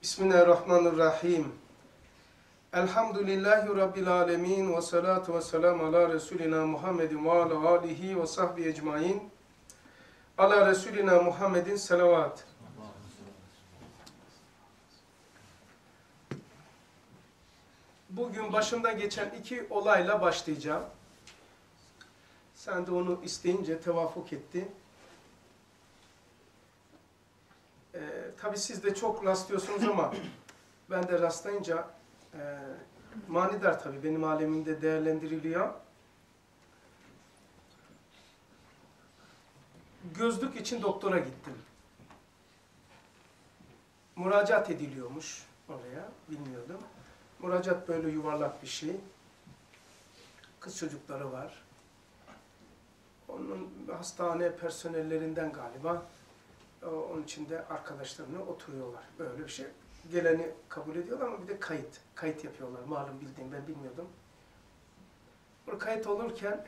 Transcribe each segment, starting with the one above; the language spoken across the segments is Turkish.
Bismillahirrahmanirrahim. Elhamdülillahi Rabbil alemin ve salatu ve selamu ala Resulina Muhammedin ve ala alihi ve sahbihi ecmain. Ala Resulina Muhammedin selavat. Bugün başımdan geçen iki olayla başlayacağım. Sen de onu isteyince tevafuk etti. Tabii siz de çok rastlıyorsunuz ama ben de rastlayınca manidar tabii benim alemimde değerlendiriliyor. Gözlük için doktora gittim. Müracaat ediliyormuş oraya, bilmiyordum. Müracaat böyle yuvarlak bir şey. Kız çocukları var. Onun hastane personellerinden galiba. Onun içinde arkadaşlarına oturuyorlar. Böyle bir şey. Geleni kabul ediyorlar ama bir de kayıt. Kayıt yapıyorlar. Malum bildiğim, ben bilmiyordum. Bu kayıt olurken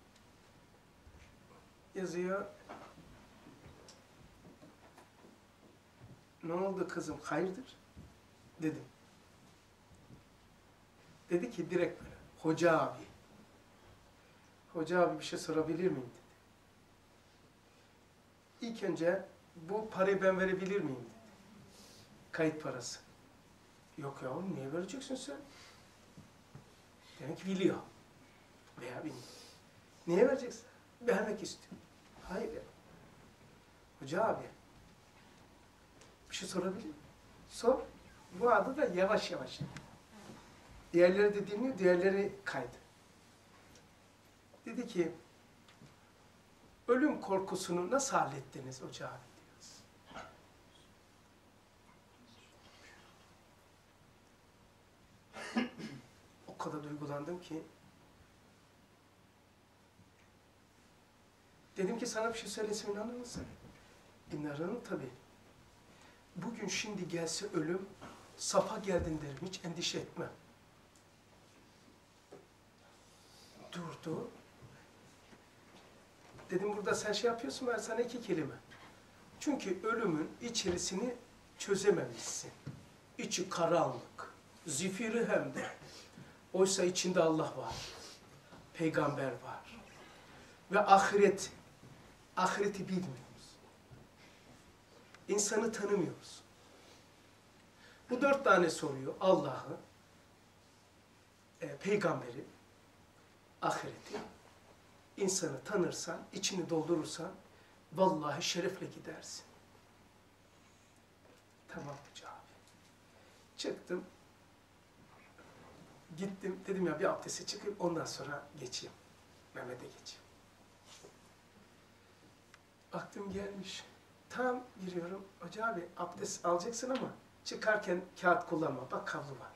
yazıyor. Ne oldu kızım, hayırdır? Dedim. Dedi ki direkt böyle, hoca abi. Hoca abi bir şey sorabilir miyim dedi. İlk önce bu parayı ben verebilir miyim dedi. Kayıt parası. Yok ya, niye vereceksin sen? Demek ki biliyor. Veya bilmiyor. Niye vereceksin? Vermek istiyorum. Hayır ya. Hoca abi, bir şey sorabilir miyim? Sor. Bu adı da yavaş yavaş. Diğerleri de dinliyor, diğerleri kaydı. Dedi ki, ölüm korkusunu nasıl hallettiniz hoca abi diyoruz. O kadar duygulandım ki. Dedim ki sana bir şey söylesem inanır mısın? İnanırım tabii. Bugün şimdi gelse ölüm, safa geldin derim, hiç endişe etme. Durdu. Dedim burada sen şey yapıyorsun, ben sana iki kelime. Çünkü ölümün içerisini çözememişsin. İçi karanlık, zifiri hem de. Oysa içinde Allah var, peygamber var ve ahiret. Ahireti bilmiyoruz. İnsanı tanımıyoruz. Bu 4 tane soruyu, Allah'ı, peygamberi, ahireti, insanı tanırsan, içini doldurursan, vallahi şerefle gidersin. Tamam hoca abi. Çıktım, gittim, dedim ya bir abdeste çıkayım, ondan sonra geçeyim. Mehmet'e geçeyim. Baktım gelmiş. Tam giriyorum, hoca abi abdest alacaksın ama çıkarken kağıt kullanma, bak havlu var.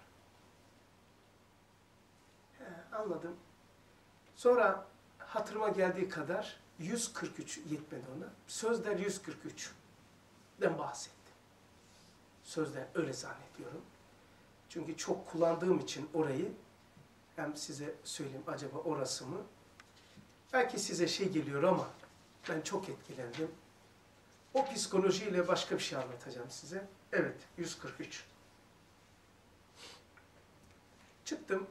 Anladım. Sonra hatırıma geldiği kadar 143 yetmedi ona. Sözler 143'den bahsetti. Sözler öyle zannediyorum. Çünkü çok kullandığım için orayı, hem size söyleyeyim acaba orası mı? Belki size şey geliyor ama ben çok etkilendim. O psikolojiyle başka bir şey anlatacağım size. Evet, 143. Çıktım.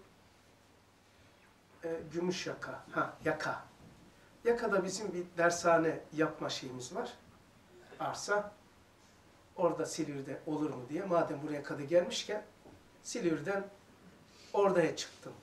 Gümüşyaka, yaka. Yakada bizim bir dershane yapma şeyimiz var. Arsa. Orada Silivri'de olur mu diye. Madem buraya kadar gelmişken Silivri'den oraya çıktım.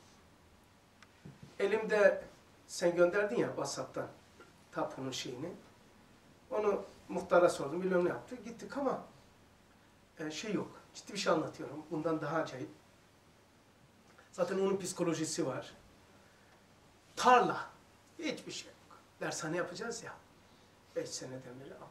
Elimde sen gönderdin ya WhatsApp'tan tapunun şeyini. Onu muhtara sordum. Bilmem ne yaptı. Gittik ama şey yok. Ciddi bir şey anlatıyorum. Bundan daha acayip. Zaten onun psikolojisi var. Tarla. Hiçbir şey yok. Dershane yapacağız ya. 5 seneden beri al.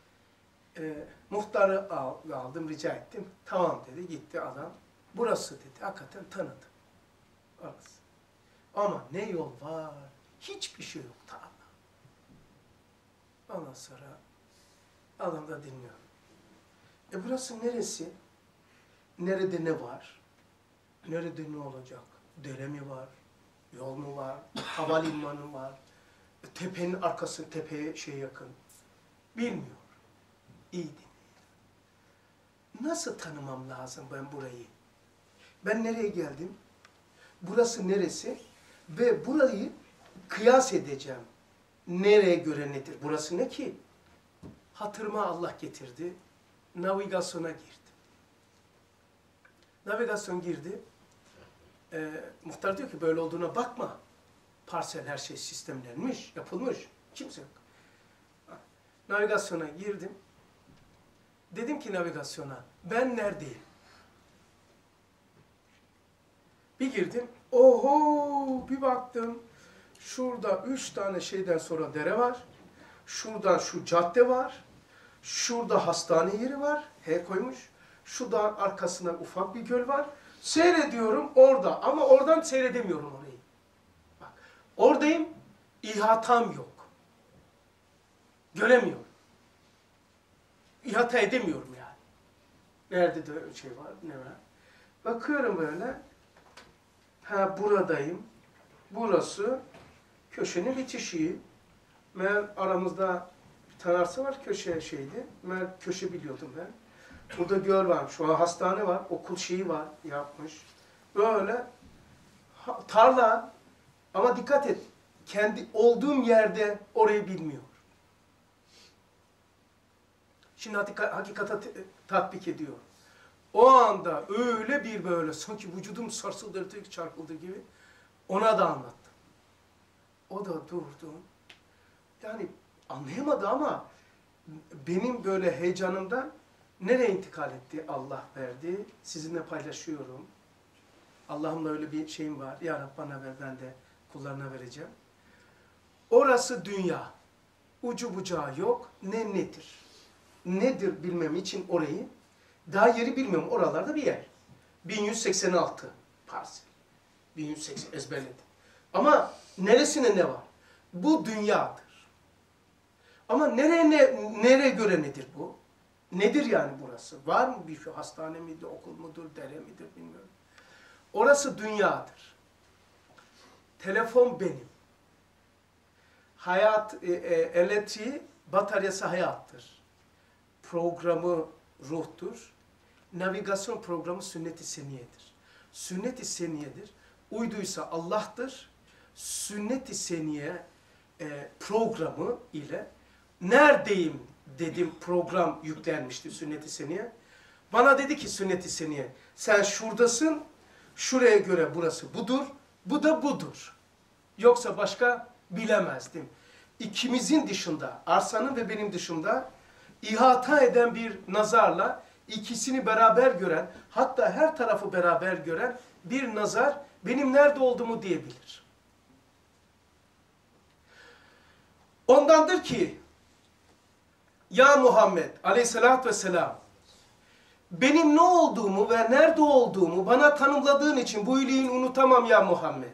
Muhtarı aldım, rica ettim. Tamam dedi, gitti adam. Burası dedi, hakikaten tanıdı. Orası. Ama ne yol var, hiçbir şey yok tarla. Ondan sonra adam da dinliyor. Burası neresi? Nerede ne var? Nerede ne olacak? Dere mi var? Yol mu var? Havalimanı var? Tepenin arkası, tepeye yakın. Bilmiyor. İyi dinleyin. nasıl tanımam lazım ben burayı? Ben nereye geldim? Burası neresi? Ve burayı kıyas edeceğim. Nereye göre nedir? Burası ne ki? Hatırıma Allah getirdi. Navigasyona girdi. Navigasyon girdi. Muhtar diyor ki böyle olduğuna bakma. Parsel her şey sistemlenmiş, yapılmış. Kimse yok. Navigasyona girdim. Dedim ki navigasyona, ben neredeyim? Bir girdim, oho bir baktım. Şurada 3 tane şeyden sonra dere var. Şuradan şu cadde var. Şurada hastane yeri var. H koymuş. Şuradan arkasından ufak bir göl var. Seyrediyorum orada ama oradan seyredemiyorum orayı. Bak, oradayım, ihatam yok. Göremiyorum. İhata edemiyorum yani. Nerede de şey var, ne var? Bakıyorum böyle. Ha buradayım. Burası köşenin bitişiği. Meğer aramızda bir tane arsa var, köşe şeydi. Meğer köşe biliyordum ben. Burada göl var, şu an hastane var, okul şeyi var, yapmış. Böyle tarla ama dikkat et, kendi olduğum yerde orayı bilmiyor. Şimdi hakikate tatbik ediyor. O anda öyle bir böyle sanki vücudum sarsıldı, çarpıldı gibi ona da anlattım. O da durdu. Yani anlayamadı ama benim böyle heyecanımdan nereye intikal etti? Allah verdi. Sizinle paylaşıyorum. Allah'ımla öyle bir şeyim var. Ya Rab bana ver, ben de kullarına vereceğim. Orası dünya. Ucu bucağı yok. Ne nedir? Nedir bilmem için orayı. Daha yeri bilmiyorum. Oralarda bir yer. 1186 parsel. 1180 ezberledim. Ama neresine ne var? Bu dünyadır. Ama nereye göre nedir bu? Nedir yani burası? Var mı bir şu hastane midir, okul mudur, dere midir bilmiyorum. Orası dünyadır. Telefon benim. Hayat, elektriği, bataryası hayattır. Programı ruhtur. Navigasyon programı sünnet-i seniyedir. Sünnet-i seniyedir. Uyduysa Allah'tır. Sünnet-i seniye programı ile neredeyim dedim, program yüklenmişti sünnet-i seniye. Bana dedi ki sünnet-i seniye, sen şuradasın, şuraya göre burası budur, bu da budur. Yoksa başka bilemezdim. İkimizin dışında, arsanın ve benim dışında ihata eden bir nazarla ikisini beraber gören, hatta her tarafı beraber gören bir nazar benim nerede olduğumu diyebilir. Ondandır ki ya Muhammed aleyhissalatü vesselam benim ne olduğumu ve nerede olduğumu bana tanımladığın için bu iyiliğini unutamam ya Muhammed.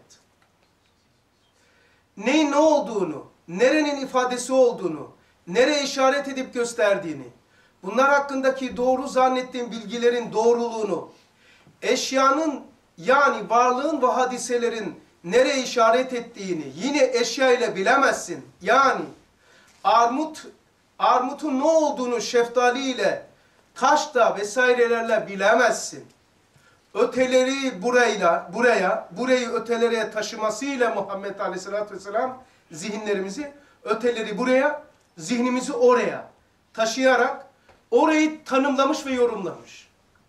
Neyin ne olduğunu, nerenin ifadesi olduğunu, nereye işaret edip gösterdiğini, bunlar hakkındaki doğru zannettiğim bilgilerin doğruluğunu, eşyanın yani varlığın ve hadiselerin nereye işaret ettiğini yine eşya ile bilemezsin. Yani armutun ne olduğunu şeftali ile, taşla vesairelerle bilemezsin. Öteleri burayı ötelere taşımasıyla Muhammed Aleyhisselatü Vesselam zihinlerimizi, öteleri buraya, zihnimizi oraya taşıyarak orayı tanımlamış ve yorumlamış.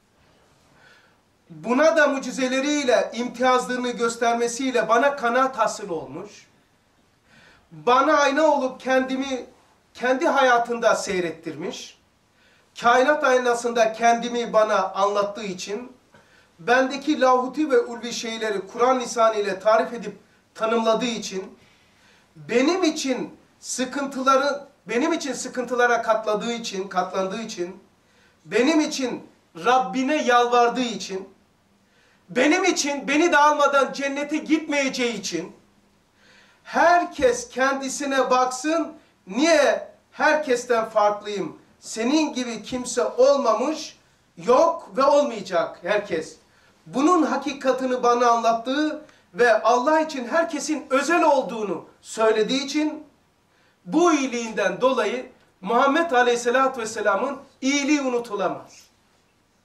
Buna da mucizeleriyle, imtiyazlarını göstermesiyle bana kanaat hasıl olmuş. Bana ayna olup kendimi kendi hayatında seyrettirmiş. Kainat aynasında kendimi bana anlattığı için bendeki lahuti ve ulvi şeyleri Kur'an lisanıyla tarif edip tanımladığı için benim için sıkıntılara katlandığı için benim için Rabbine yalvardığı için benim için beni de almadan cennete gitmeyeceği için herkes kendisine baksın, niye herkesten farklıyım? Senin gibi kimse olmamış, yok ve olmayacak herkes. Bunun hakikatini bana anlattığı ve Allah için herkesin özel olduğunu söylediği için bu iyiliğinden dolayı Muhammed Aleyhisselatü Vesselam'ın iyiliği unutulamaz.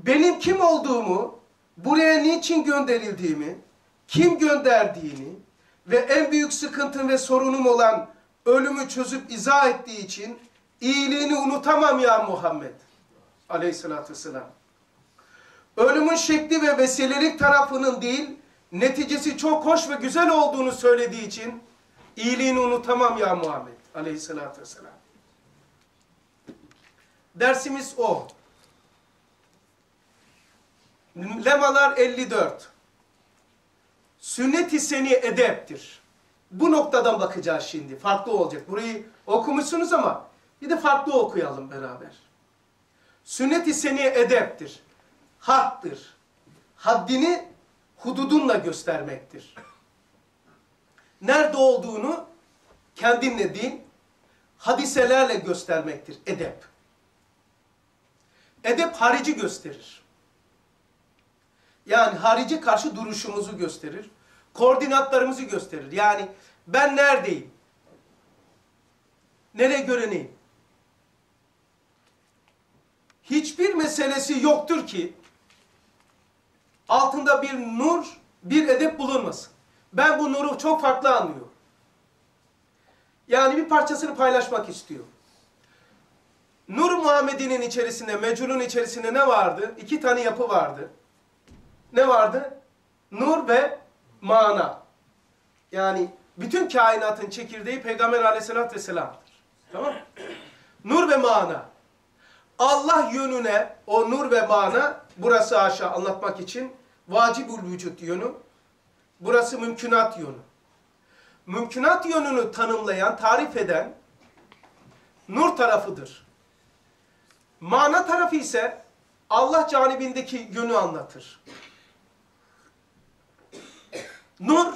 benim kim olduğumu, buraya niçin gönderildiğimi, kim gönderdiğini ve en büyük sıkıntım ve sorunum olan ölümü çözüp izah ettiği için iyiliğini unutamam ya Muhammed. Aleyhissalatü vesselam. Ölümün şekli ve vesilelik tarafının değil, neticesi çok hoş ve güzel olduğunu söylediği için iyiliğini unutamam ya Muhammed. Aleyhissalatü vesselam. Dersimiz o. Lemalar 54. Sünnet-i seni edeptir. Bu noktadan bakacağız şimdi. Farklı olacak. Burayı okumuşsunuz ama bir de farklı okuyalım beraber. Sünnet-i seni edeptir. Haktır. Haddini hududunla göstermektir. Nerede olduğunu kendinle değil, hadiselerle göstermektir. Edep. Edep harici gösterir. Yani harici karşı duruşumuzu gösterir. Koordinatlarımızı gösterir. Yani ben neredeyim? Nereye göre neyim? Hiçbir meselesi yoktur ki altında bir nur, bir edep bulunmasın. Ben bu nuru çok farklı anlıyorum. Yani bir parçasını paylaşmak istiyor. Nur Muhammedi'nin içerisinde, Mecnun'un içerisinde ne vardı? İki tane yapı vardı. Ne vardı? Nur ve mana. Yani bütün kainatın çekirdeği Peygamber Aleyhisselatü Vesselam'dır. Tamam mı? Nur ve mana. Allah yönüne o nur ve mana, burası aşağı anlatmak için vacibül vücut yönü, burası mümkünat yönü. Mümkünat yönünü tanımlayan, tarif eden nur tarafıdır. Mana tarafı ise Allah canibindeki yönü anlatır. Nur,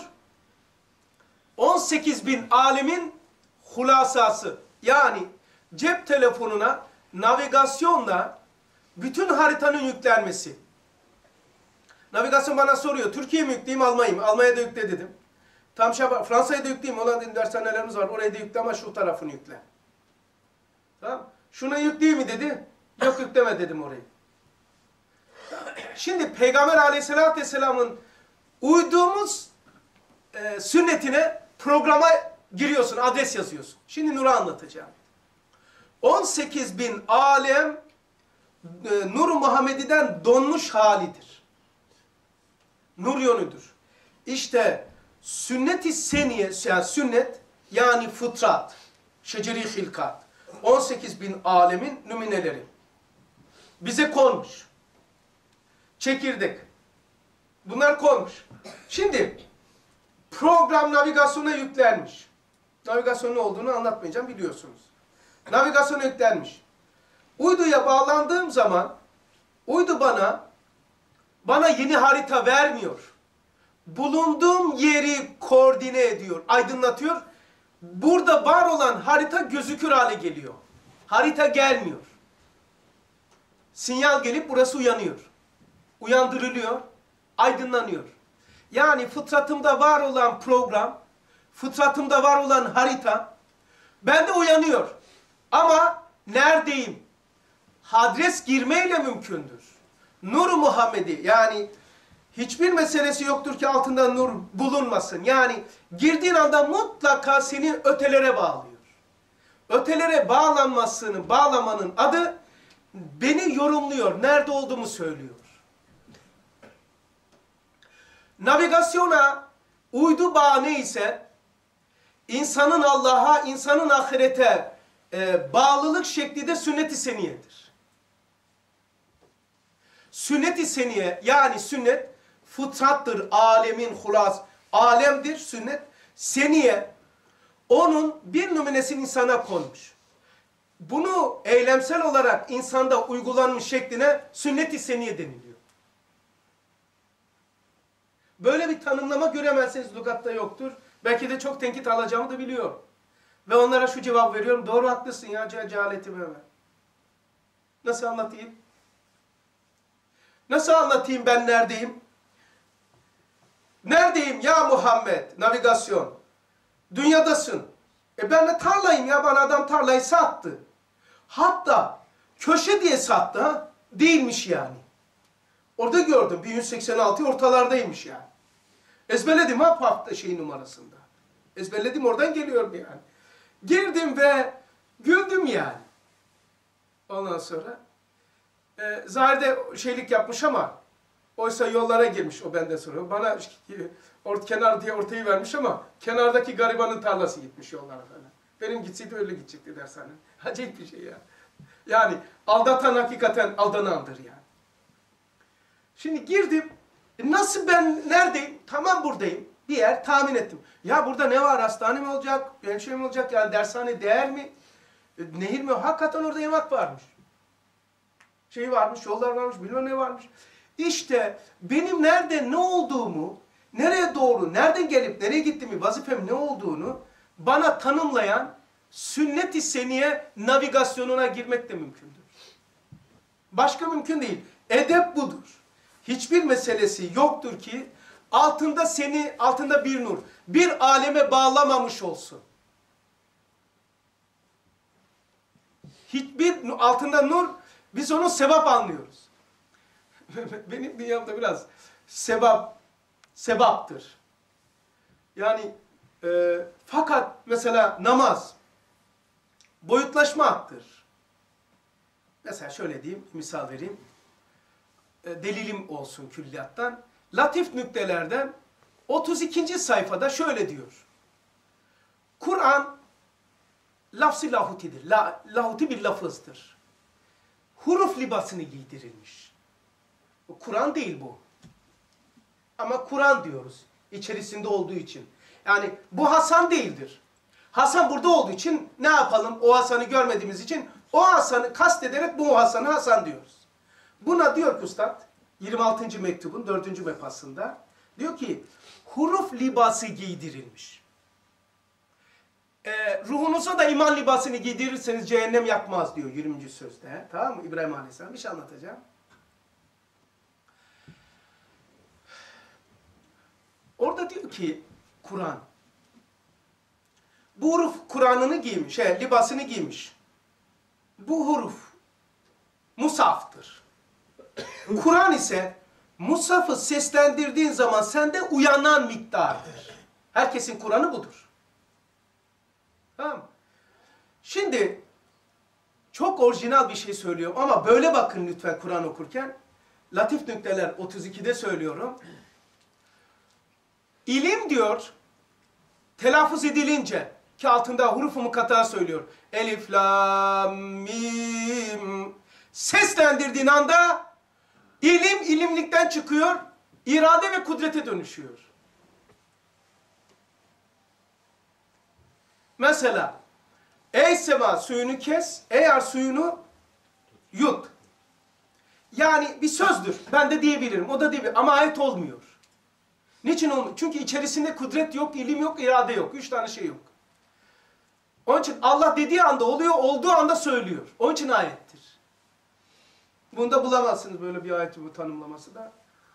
18.000 alemin hulasası. Yani cep telefonuna navigasyonla bütün haritanın yüklenmesi. Navigasyon bana soruyor, Türkiye mi yükleyeyim, Almanya'yı mı? Almanya'da yükle dedim. Tam Fransa'ya da yükleyeyim, olan dershanelerimiz var, oraya da yükle ama şu tarafını yükle. Tamam. Şunu yükleyeyim mi dedi, yok yükleme dedim orayı. Şimdi Peygamber Aleyhisselatü Vesselam'ın uyduğumuz sünnetine, programa giriyorsun, adres yazıyorsun. Şimdi Nur'u anlatacağım. 18.000 alem Nur-u Muhammedi'den donmuş halidir. Nur yönüdür. İşte sünnet-i seniye, yani sünnet, yani fıtrat, şeceri hilkat, 18.000 alemin nümineleri. Bize konmuş. Çekirdek. Bunlar konmuş. Şimdi program navigasyona yüklenmiş. Navigasyonun ne olduğunu anlatmayacağım, biliyorsunuz. Navigasyona yüklenmiş. Uyduya bağlandığım zaman uydu bana yeni harita vermiyor. Bulunduğum yeri koordine ediyor, aydınlatıyor. Burada var olan harita gözükür hale geliyor. Harita gelmiyor. Sinyal gelip burası uyanıyor. Uyandırılıyor, aydınlanıyor. Yani fıtratımda var olan program, fıtratımda var olan harita, bende uyanıyor. Ama neredeyim? Adres girmeyle mümkündür. Nur-u Muhammedi, yani hiçbir meselesi yoktur ki altında nur bulunmasın. Yani girdiğin anda mutlaka seni ötelere bağlıyor. Ötelere bağlamanın adı beni yorumluyor, nerede olduğumu söylüyor. Navigasyona uydu bağı neyse, insanın Allah'a, insanın ahirete bağlılık şekli de sünnet-i seniyedir. Sünnet-i seniye, yani sünnet fıtrattır, alemin hulas, alemdir sünnet. Seniye, onun bir numunesini insana konmuş. Bunu eylemsel olarak insanda uygulanmış şekline sünnet-i seniye deniliyor. Böyle bir tanımlama göremezseniz lügatta yoktur. Belki de çok tenkit alacağımı da biliyor. Ve onlara şu cevap veriyorum. Doğru, haklısın ya, cehaletime ver. Nasıl anlatayım? Nasıl anlatayım ben neredeyim? Neredeyim ya Muhammed? Navigasyon. Dünyadasın. Ben de tarlayım ya, bana adam tarlayı sattı. Hatta köşe diye sattı ha. Değilmiş yani. Orada gördüm 1186 ortalardaymış yani. Ezberledim ha hafta numarasında. Ezberledim oradan geliyorum yani. Girdim ve güldüm yani. Ondan sonra zahirde şeylik yapmış ama oysa yollara girmiş o benden sonra. Bana kenar diye ortayı vermiş ama kenardaki garibanın tarlası gitmiş yollara falan. Benim gitseydi öyle gidecekti dershane. Acayip bir şey ya. Yani aldatan hakikaten aldanandır yani. Şimdi girdim. Nasıl ben neredeyim? Tamam buradayım. Bir yer tahmin ettim. Ya burada ne var? Hastane mi olacak? Bir şey mi olacak? Yani dershane değer mi? Nehir mi? Hakikaten orada yemek varmış. Şey varmış, yollar varmış, bilmem ne varmış. İşte benim nerede ne olduğumu, nereye doğru, nereden gelip nereye gittiğimi, vazifem ne olduğunu bana tanımlayan sünnet-i seniye navigasyonuna girmek de mümkündür. Başka mümkün değil. Edep budur. Hiçbir meselesi yoktur ki altında bir nur, bir aleme bağlamamış olsun. Hiçbir altında nur, biz onu sevap anlıyoruz. Benim dünyamda biraz sebaptır. Yani fakat mesela namaz boyutlaşmaktır. Mesela şöyle diyeyim, misal vereyim. Delilim olsun külliyattan. Latif nüktelerden 32. sayfada şöyle diyor. Kur'an lafz-ı lahutidir. Lahuti bir lafızdır. Huruf libasını giydirilmiş. Kur'an değil bu. Ama Kur'an diyoruz. İçerisinde olduğu için. Yani bu Hasan değildir. Hasan burada olduğu için ne yapalım? O Hasan'ı görmediğimiz için o Hasan'ı kastederek bu Hasan'ı Hasan diyoruz. Buna diyor ki Üstad 26. mektubun 4. mefasında diyor ki huruf libası giydirilmiş. Ruhunuza da iman libasını giydirirseniz cehennem yakmaz diyor 20. sözde. Tamam mı? İbrahim Aleyhisselam bir şey anlatacağım. Orada diyor ki Kur'an bu huruf Kur'an'ını giymiş, libasını giymiş. Bu huruf musaftır. Kur'an ise Musaf'ı seslendirdiğin zaman sende uyanan miktardır. Herkesin Kur'an'ı budur. Tamam mı? Şimdi çok orijinal bir şey söylüyorum ama böyle bakın lütfen Kur'an okurken. Latif nükteler 32'de söylüyorum. İlim diyor, telaffuz edilince ki altında hurufu mukata söylüyor. Elif, lam, mim. Seslendirdiğin anda İlim ilimlikten çıkıyor, irade ve kudrete dönüşüyor. Mesela, ey sema suyunu kes, eğer suyunu yut. Yani bir sözdür, ben de diyebilirim, o da diyebilir ama ayet olmuyor. Niçin olmuyor? Çünkü içerisinde kudret yok, ilim yok, irade yok, 3 tane şey yok. Onun için Allah dediği anda oluyor, olduğu anda söylüyor. Onun için ayettir. Bunda bulamazsınız böyle bir ayeti bu tanımlaması da.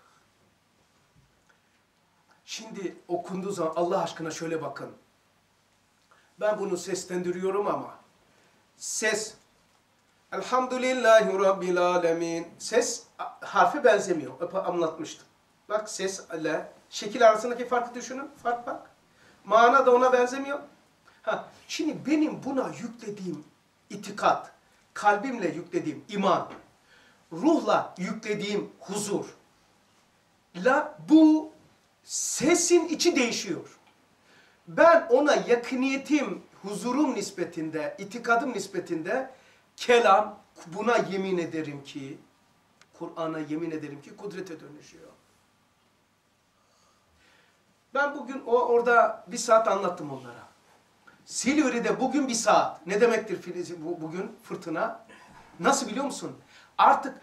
Şimdi okunduğu zaman Allah aşkına şöyle bakın. Ben bunu seslendiriyorum ama ses Elhamdülillahi Rabbil Alemin. Ses harfi benzemiyor. Anlatmıştım. Bak ses ile şekil arasındaki farkı düşünün. Fark bak. Mana da ona benzemiyor. Şimdi benim buna yüklediğim itikat, kalbimle yüklediğim iman, ruhla yüklediğim huzur, bu sesin içi değişiyor. Ben ona yakiniyetim, huzurum nispetinde, itikadım nispetinde kelam, buna yemin ederim ki, Kur'an'a yemin ederim ki kudrete dönüşüyor. Ben bugün orada 1 saat anlattım onlara. Silivri'de bugün 1 saat. Ne demektir bugün fırtına? Nasıl biliyor musun? Artık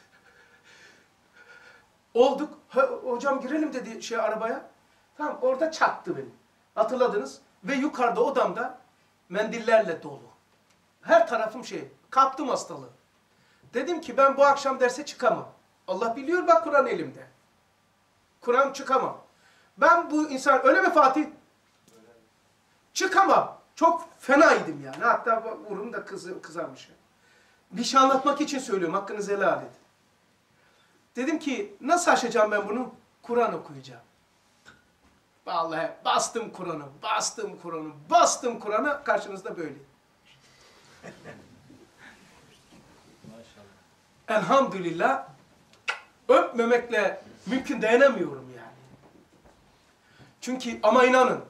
olduk. Hocam girelim dedi arabaya. Tamam orada çaktı beni. Hatırladınız. Ve yukarıda odamda mendillerle dolu. Her tarafım kaptım hastalığı. Dedim ki ben bu akşam derse çıkamam. Allah biliyor bak Kur'an elimde. Kur'an çıkamam. Ben bu insan öyle mi Fatih? Çıkamam. Çok fenaydım yani. Hatta vurum da kızarmış. Bir şey anlatmak için söylüyorum. Hakkınızı helal edin. Dedim ki nasıl aşacağım ben bunu? Kur'an okuyacağım. Vallahi bastım Kur'an'ı, bastım Kur'an'ı, bastım Kur'an'a, karşınızda böyle. Elhamdülillah öpmemekle mümkün dayanamıyorum yani. Çünkü ama inanın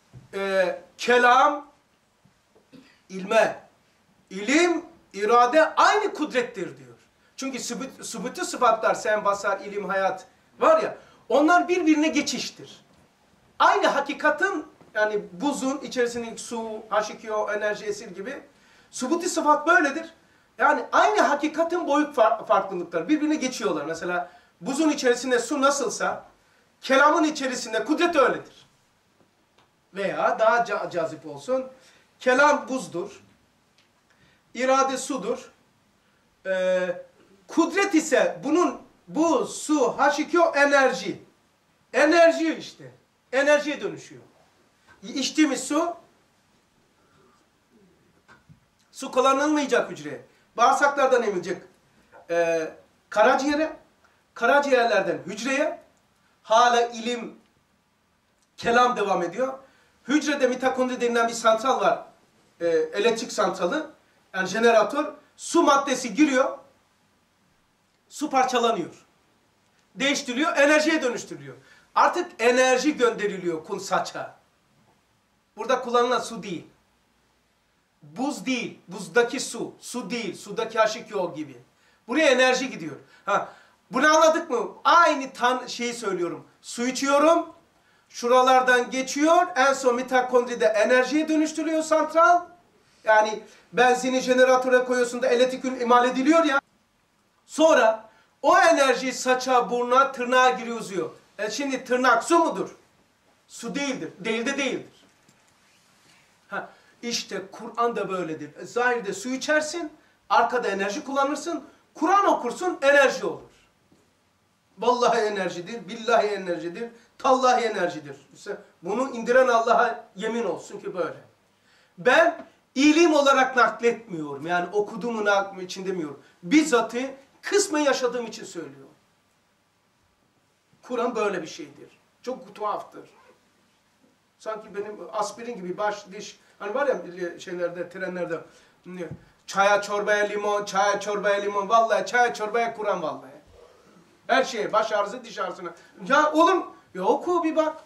kelam ilme, ilim, irade aynı kudrettir diyor. Çünkü sübütü sıfatlar, sen, basar, ilim, hayat var ya, onlar birbirine geçiştir. Aynı hakikatin, yani buzun içerisindeki su, H2O, enerji, esir gibi sübütü sıfat böyledir. Yani aynı hakikatin boyut farklılıkları birbirine geçiyorlar. Mesela buzun içerisinde su nasılsa kelamın içerisinde kudret öyledir. Veya daha cazip olsun, kelam buzdur, irade sudur, kudret ise bu su, H2O enerji. Enerji işte. Enerjiye dönüşüyor. İçtiğimiz su kullanılmayacak hücreye. Bağırsaklardan emilecek karaciğere, karaciğerlerden hücreye, hala ilim, kelam devam ediyor. Hücrede mitokondri denilen bir santral var, elektrik santralı, yani jeneratör. Su maddesi giriyor, su parçalanıyor, değiştiriliyor, enerjiye dönüştürülüyor. Artık enerji gönderiliyor saça. Burada kullanılan su değil. Buz değil, buzdaki su. Su değil, sudaki H2O gibi. Buraya enerji gidiyor. Bunu anladık mı? Aynı şeyi söylüyorum. Su içiyorum, şuralardan geçiyor, en son mitokondride enerjiye dönüştürüyor santral. Yani benzini jeneratöre koyuyorsun da elektrik imal ediliyor ya. Sonra o enerji saça, buruna, tırnağa giriyor, uzuyor. Şimdi tırnak su mudur? Su değildir. Değil de değildir. İşte Kur'an da böyledir. Zahirde su içersin, arkada enerji kullanırsın, Kur'an okursun, enerji olur. Vallahi enerjidir, billahi enerjidir, tallahi enerjidir. İşte bunu indiren Allah'a yemin olsun ki böyle. Ben ilim olarak nakletmiyorum. Yani okuduğumun için demiyorum. Bizzatı kısmen yaşadığım için söylüyorum. Kur'an böyle bir şeydir. Çok tuhaftır. Sanki benim aspirin gibi baş, diş, hani var ya şeylerde, trenlerde, çaya çorbaya limon, çaya çorbaya limon, vallahi çaya çorbaya Kur'an vallahi. Her şeye, baş ağrısı, diş ağrısına. Ya oğlum, ya oku bir bak.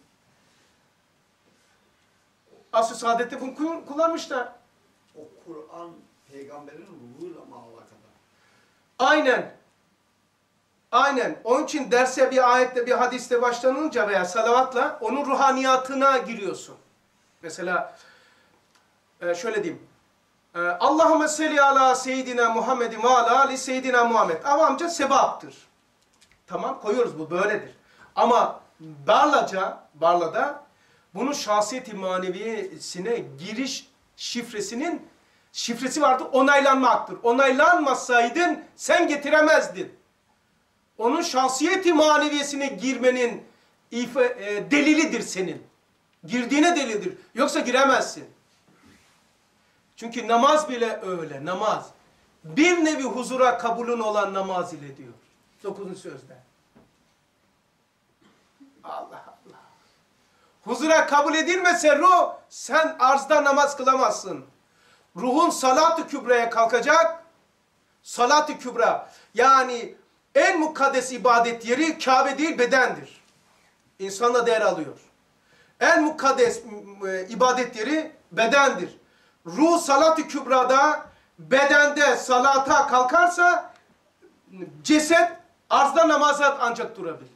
Asr-ı Saadet'te bunu kullanmışlar. O Kur'an peygamberin ruhuyla mı alakalı? Aynen. Aynen. Onun için derse bir ayetle, bir hadiste başlanınca veya salavatla onun ruhaniyatına giriyorsun. Mesela şöyle diyeyim. Allahümme salli ala seyyidina Muhammedin ve ala ali seyyidina Muhammed. Avamca sebaptır. Tamam, koyuyoruz, bu böyledir. Ama Barla'da bunun şahsiyet-i maneviyesine giriş şifresi vardı, onaylanmaktır. Onaylanmasaydın sen getiremezdin. Onun şahsiyet-i maneviyesine girmenin delilidir senin. Girdiğine delildir. Yoksa giremezsin. Çünkü namaz bile öyle, namaz. Bir nevi huzura kabulün olan namaz ile diyor. 9. sözde. Allah Allah. Huzura kabul edilmese ruh, sen arzda namaz kılamazsın. Ruhun salat-ı kübraya kalkacak. Salat-ı kübra. Yani en mukaddes ibadet yeri Kabe değil, bedendir. İnsanla değer alıyor. En mukaddes ibadet yeri bedendir. Ruh salat-ı kübrada, bedende salata kalkarsa ceset arzda namaza ancak durabilir.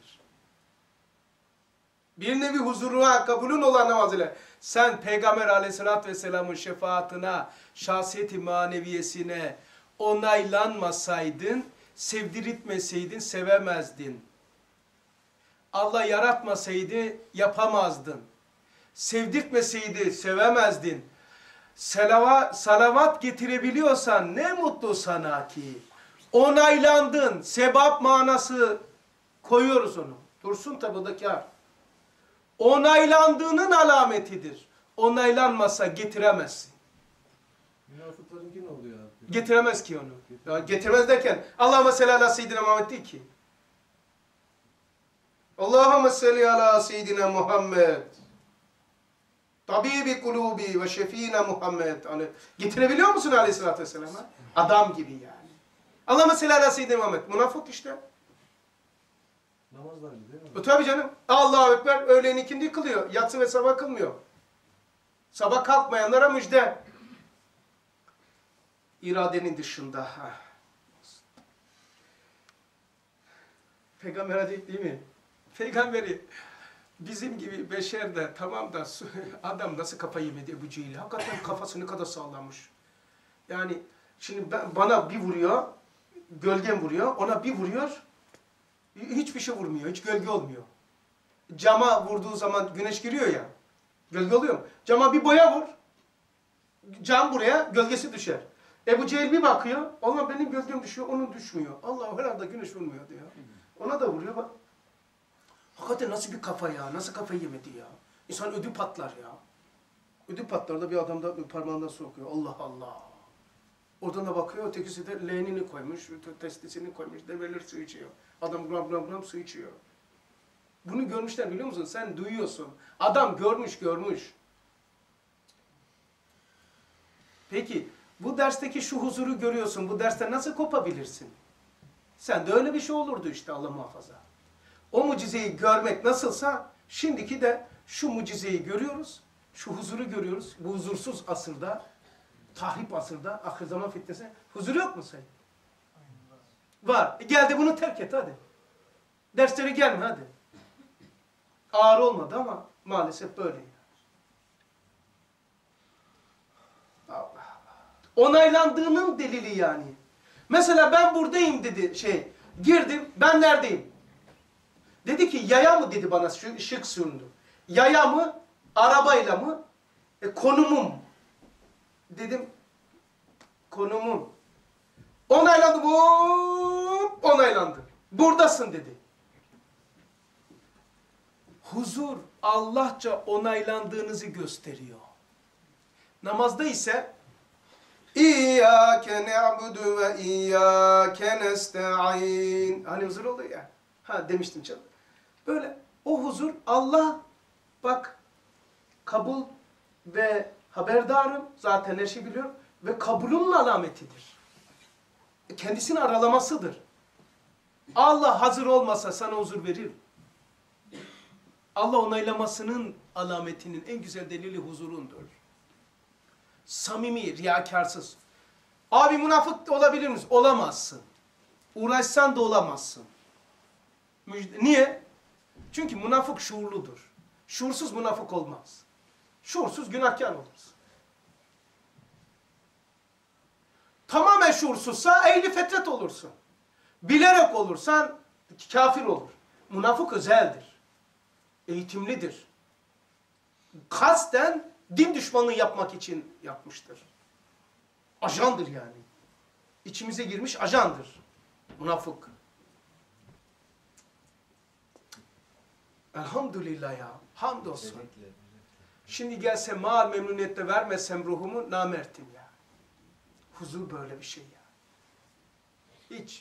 Bir nevi huzuruna kabulün olan namaz ile sen Peygamber aleyhissalatü vesselamın şefaatine, şahsiyeti maneviyesine onaylanmasaydın, sevdiritmeseydin sevemezdin. Allah yaratmasaydı yapamazdın. Sevdirtmeseydi sevemezdin. Salavat getirebiliyorsan ne mutlu sana ki. Onaylandın. Sebap manası koyuyoruz onu. Dursun tabi, o da kâr. Onaylandığının alametidir. Onaylanmasa getiremezsin. Münafıklarınki ne oluyor abi? Getiremez ki onu. Ya getirmez derken Allahümme salli ala seyyidina Muhammed değil ki. Allahümme salli ala seyyidina Muhammed. Tabibi kulubi ve şefina Muhammed. Hani getirebiliyor musun aleyhissalatü vesselam'a? Adam gibi yani. Allahümme salli ala seyyidina Muhammed. Münafık işte. Namazlar gibi değil mi? Tabii canım. Allahu Ekber öğleyin ikindi kılıyor. Yatsı ve sabah kılmıyor. Sabah kalkmayanlara müjde. İradenin dışında. Peygamber değil mi? Peygamberi bizim gibi beşer de tamam da adam nasıl kafayı yemedi Ebu Cehil? Hakikaten kafası ne kadar sağlanmış. Yani şimdi bana bir vuruyor, gölgem vuruyor, ona bir vuruyor, hiçbir şey vurmuyor, hiç gölge olmuyor. Cama vurduğu zaman güneş giriyor ya, gölge oluyor mu? Cama bir boya vur, cam buraya, gölgesi düşer. Ebu Cehil bir bakıyor, Allah benim gölgem düşüyor, onun düşmüyor. Allah herhalde güneş vurmuyor diyor. Ona da vuruyor bak. Hakikaten nasıl bir kafa ya, nasıl kafayı yemedi ya. İnsan ödü patlar ya. Ödü patlar da bir adam da parmağından sokuyor. Allah Allah. Oradan da bakıyor, ötekisi de leğenini koymuş, testisini koymuş, develer su içiyor. Adam gram gram gram su içiyor. Bunu görmüşler biliyor musun? Sen duyuyorsun. Adam görmüş. Peki, bu dersteki şu huzuru görüyorsun. Bu derste nasıl kopabilirsin? Sen de öyle bir şey olurdu işte Allah muhafaza. O mucizeyi görmek nasılsa, şimdiki de şu mucizeyi görüyoruz. Şu huzuru görüyoruz. Bu huzursuz asırda, tahrip asırda, ahir zaman fitnesi. Huzur yok mu sayın? Var. Gel de bunu terk et hadi. Derslere gelme hadi. Ağır olmadı ama maalesef böyle. Allah Allah. Onaylandığının delili yani. Mesela ben buradayım dedi girdim, ben neredeyim? Dedi ki yaya mı dedi bana şık sundu. Yaya mı, arabayla mı, konumum. Dedim, konumum. Onaylandı, onaylandı. Buradasın dedi. Huzur Allahça onaylandığınızı gösteriyor. Namazda ise İyyâke ne'budu ve iyyâke nesta'in. Hani huzur oluyor ya. Ha demiştim canım. Böyle o huzur Allah bak kabul ve haberdarım. Zaten her şeyi biliyorum. Ve kabulünün alametidir. Kendisini aralamasıdır. Allah hazır olmasa sana huzur verir. Allah onaylamasının alametinin en güzel delili huzurundur. Samimi, riyakarsız. Abi münafık olabilir misin? Olamazsın. Uğraşsan da olamazsın. Niye? Çünkü münafık şuurludur. Şuursuz münafık olmaz. Şuursuz günahkar olursun. Tamamen şuursuzsa ehli fetret olursun. Bilerek olursan kafir olur. Münafık özeldir. Eğitimlidir. Kasten din düşmanlığı yapmak için yapmıştır. Ajandır yani. İçimize girmiş ajandır. Münafık. Elhamdülillah ya. Hamdolsun. Şimdi gelse mal memnuniyette vermesem ruhumu namertim ya. Huzur böyle bir şey ya. Hiç.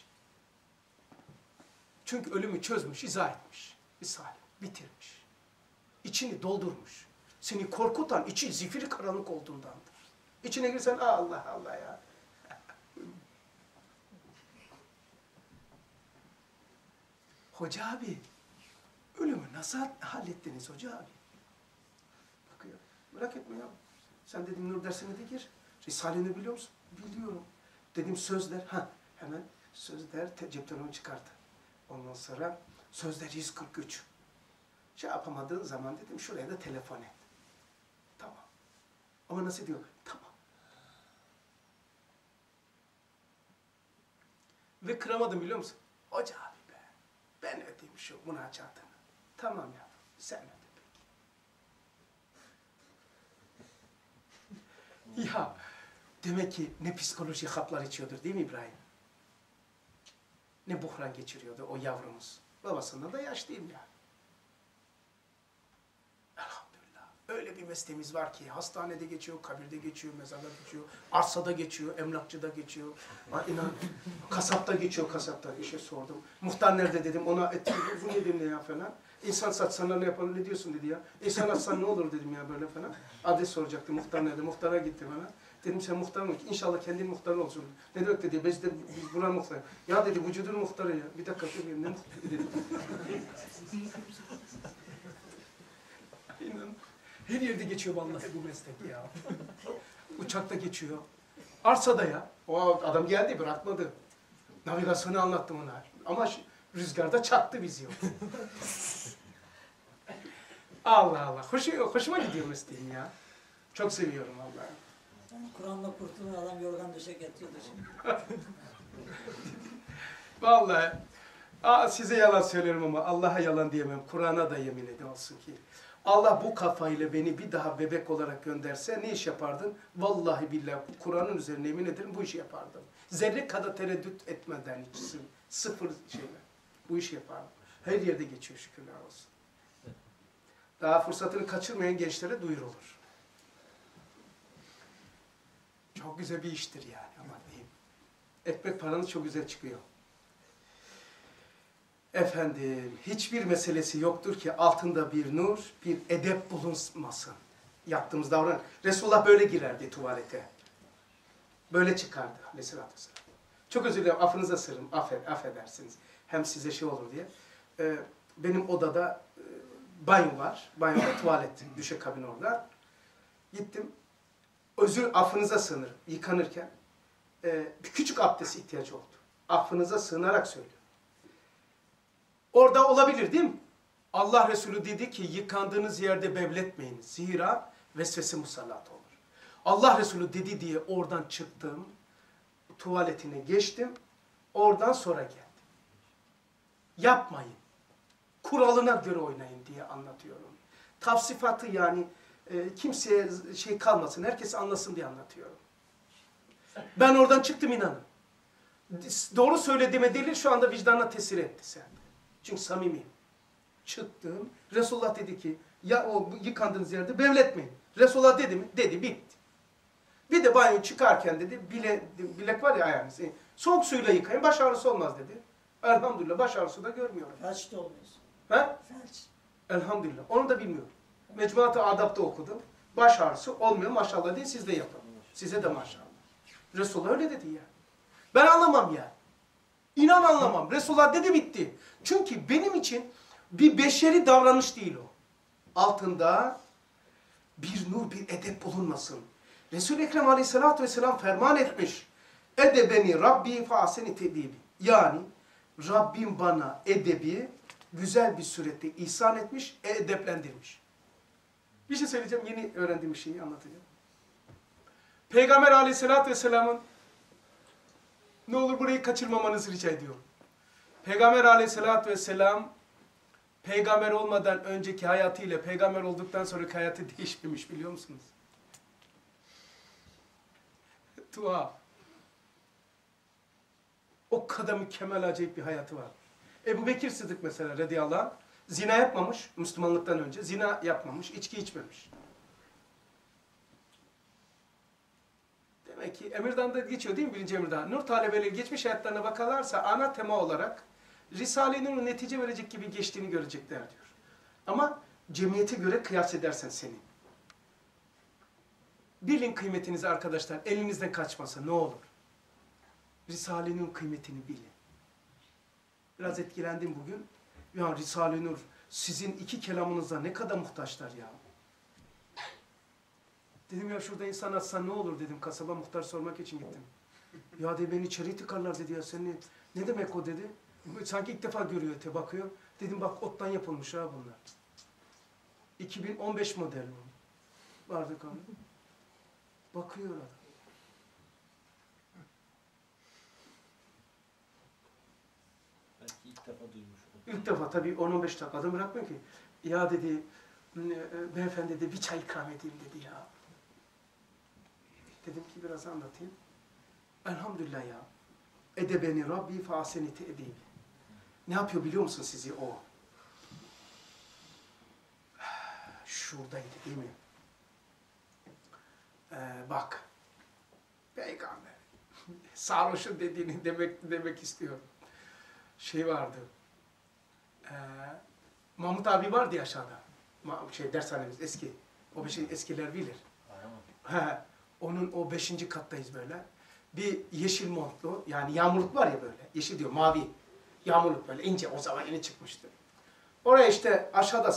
Çünkü ölümü çözmüş, izah etmiş. Misal, bitirmiş. İçini doldurmuş. Seni korkutan içi zifiri karanlık olduğundandır. İçine girsen Allah Allah ya. Hoca abi, ölümü nasıl hallettiniz hoca abi? Bakıyor, merak etme ya. Sen dedim Nur dersine de gir. Risale'ni biliyor musun? Biliyorum. Dedim sözler, hemen sözler cepten onu çıkardı. Ondan sonra sözler 143. Yapamadığın zaman dedim şuraya da telefon et. Tamam. Ama nasıl diyor? Tamam. Ve kıramadım biliyor musun? Hoca abi be. Ben ödeyim şu münacatını. Tamam ya. Sen öde peki. Ya demek ki ne psikoloji haplar içiyordur değil mi İbrahim? Ne buhran geçiriyordu o yavrumuz. Babasından da yaşlıyım ya. Elhamdülillah. Öyle bir mesleğimiz var ki hastanede geçiyor, kabirde geçiyor, mezarda geçiyor, arsada geçiyor, emlakçıda geçiyor, inan, kasapta geçiyor, kasapta bir şey sordum. Muhtar nerede dedim, ona bu ne dedim ya falan. İnsan satsan ne yapalım, ne diyorsun dedi ya. İnsan atsan ne olur dedim ya böyle falan. Adres soracaktı, muhtar nerede, muhtara gitti bana. Dedim sen muhtar mı? İnşallah kendin muhtarın olsun. Ne demek dedi, biz buranın muhtarı. Ya dedi vücudun muhtarı ya. Bir dakika dedim, ne muhtarı dedim. İnan. Her yerde geçiyor vallahi bu meslek ya. Uçakta geçiyor. Arsada ya. O adam geldi bırakmadı. Navigasyonu anlattım ona. Ama rüzgarda çaktı bizi. Allah Allah. Hoşuma gidiyor mesleğim ya. Çok seviyorum vallahi. Yani Kur'an'la kurtulan adam yorgan döşek yatıyordu şimdi. Vallahi size yalan söylerim ama Allah'a yalan diyemem. Kur'an'a da yemin olsun ki. Allah bu kafayla beni bir daha bebek olarak gönderse ne iş yapardın? Vallahi billahi Kur'an'ın üzerine yemin ederim bu işi yapardım. Zerre kadar tereddüt etmeden hiç sıfır şeyler. Bu işi yapardım. Her yerde geçiyor şükürler olsun. Daha fırsatını kaçırmayan gençlere duyurulur. Çok güzel bir iştir yani ama diyeyim. Ekmek paranız çok güzel çıkıyor. Efendim, hiçbir meselesi yoktur ki altında bir nur, bir edep bulunmasın. Yaptığımız davranış. Resulullah böyle girerdi tuvalete. Böyle çıkardı aleyhissalatü vesselam. Çok özür dilerim, affınıza sığırım, affedersiniz. Hem size şey olur diye. Benim odada banyo var. Banyoda tuvalet, düşekabin orada. Gittim. Affınıza sığınırım. Yıkanırken bir küçük abdest ihtiyacı oldu. Affınıza sığınarak söylüyorum. Orada olabilir değil mi? Allah Resulü dedi ki yıkandığınız yerde bevletmeyin. Zira vesvese musallat olur. Allah Resulü dedi diye oradan çıktım. Tuvaletine geçtim. Oradan sonra geldim. Yapmayın. Kuralına göre oynayın diye anlatıyorum. Tavsifatı yani kimseye şey kalmasın, herkes anlasın diye anlatıyorum. Ben oradan çıktım inanın. Doğru söylediğime delil şu anda vicdanına tesir etti sen. Çünkü samimiyim. Çıktım. Resulullah dedi ki ya o yıkandığınız yerde bevletmeyin. Resulullah dedi mi? Dedi, bitti. Bir de banyo çıkarken dedi bilek var ya ayağınız. Soğuk suyla yıkayın, baş ağrısı olmaz dedi. Elhamdülillah baş ağrısı da görmüyorum. Felç de olmuyorsun. He? Felç. Elhamdülillah. Onu da bilmiyorum. Mecmuat-ı Adab'da okudum. Baş ağrısı olmuyor maşallah değil, siz de yapın. Size de maşallah. Resulullah öyle dedi ya. Ben anlamam ya. İnan anlamam. Resulullah dedi bitti. Çünkü benim için bir beşeri davranış değil o. Altında bir nur, bir edep bulunmasın. Resul-i Ekrem aleyhissalatü vesselam ferman etmiş. Edebeni Rabbi faseni tedibi. Yani Rabbim bana edebi güzel bir surette ihsan etmiş, edeplendirmiş. Bir şey söyleyeceğim, yeni öğrendiğim bir şeyi anlatacağım. Peygamber aleyhissalatü vesselamın, ne olur burayı kaçırmamanızı rica ediyorum. Peygamber aleyhissalatü vesselam, peygamber olmadan önceki hayatıyla peygamber olduktan sonraki hayatı değişmemiş biliyor musunuz? Tuhaf. O kadar mükemmel, acayip bir hayatı var. Ebu Bekir Sıddık mesela radıyallahu anh, zina yapmamış Müslümanlıktan önce, zina yapmamış, içki içmemiş. Demek ki Emirdan'da geçiyor değil mi birinci Emirdan? Nur talebeleri geçmiş hayatlarına bakarlarsa ana tema olarak Risale-i Nur'un netice verecek gibi geçtiğini görecekler diyor. Ama cemiyete göre kıyas edersen seni. Bilin kıymetinizi arkadaşlar, elinizden kaçmasa ne olur. Risale-i Nur kıymetini bilin. Biraz etkilendim bugün. Ya Risale-i Nur sizin iki kelamınıza ne kadar muhtaçlar ya. Dedim ya şurada insan atsan ne olur dedim. Kasaba muhtar sormak için gittim. Ya de beni içeri tıkarlar dedi ya. Sen ne demek o dedi. Sanki ilk defa görüyor öte bakıyor. Dedim bak ottan yapılmış ha bunlar. 2015 model bu. Vardı kanı. Bakıyor adam. Belki ilk defa duymuş. İlk defa tabii 10-15 dakika adam bırakmıyor ki. Ya dedi, beyefendi dedi bir çay ikram edeyim dedi ya. Dedim ki biraz anlatayım. Elhamdülillah ya. Edebeni Rabbi faseniti edebi. Ne yapıyor biliyor musun sizi o? şuurdaydı değil mi? Bak, peygamber, sarhoşun dediğini demek istiyorum. Şey vardı, Mahmut abi vardı ya aşağıda, dershanemiz eski, o eskiler bilir. Onun o 5. kattayız böyle. Bir yeşil montlu, yani yağmurluk var ya böyle, yeşil diyor, mavi yağmurluk böyle ince, o zaman yeni çıkmıştı. Oraya işte aşağıda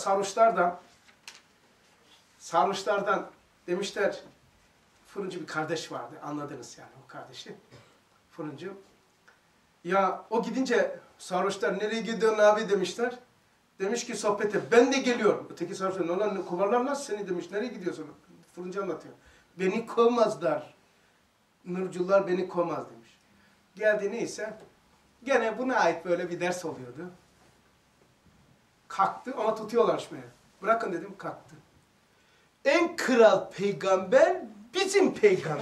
sarhoşlardan demişler, fırıncı bir kardeş vardı, anladınız yani o kardeşi, fırıncı. Ya o gidince sarhoşlar nereye gidiyorsun abi demişler. Demiş ki sohbete, ben de geliyorum. Öteki sarhoşlar, onlar kovarlarlar seni demiş, nereye gidiyorsun? Fırıncı anlatıyor. Beni kovmazlar. Nurcular beni kovmaz demiş. Geldi neyse, gene buna ait böyle bir ders oluyordu. Kalktı ama tutuyorlar şimdi. Bırakın dedim, kalktı. En kral peygamber bizim peygamber.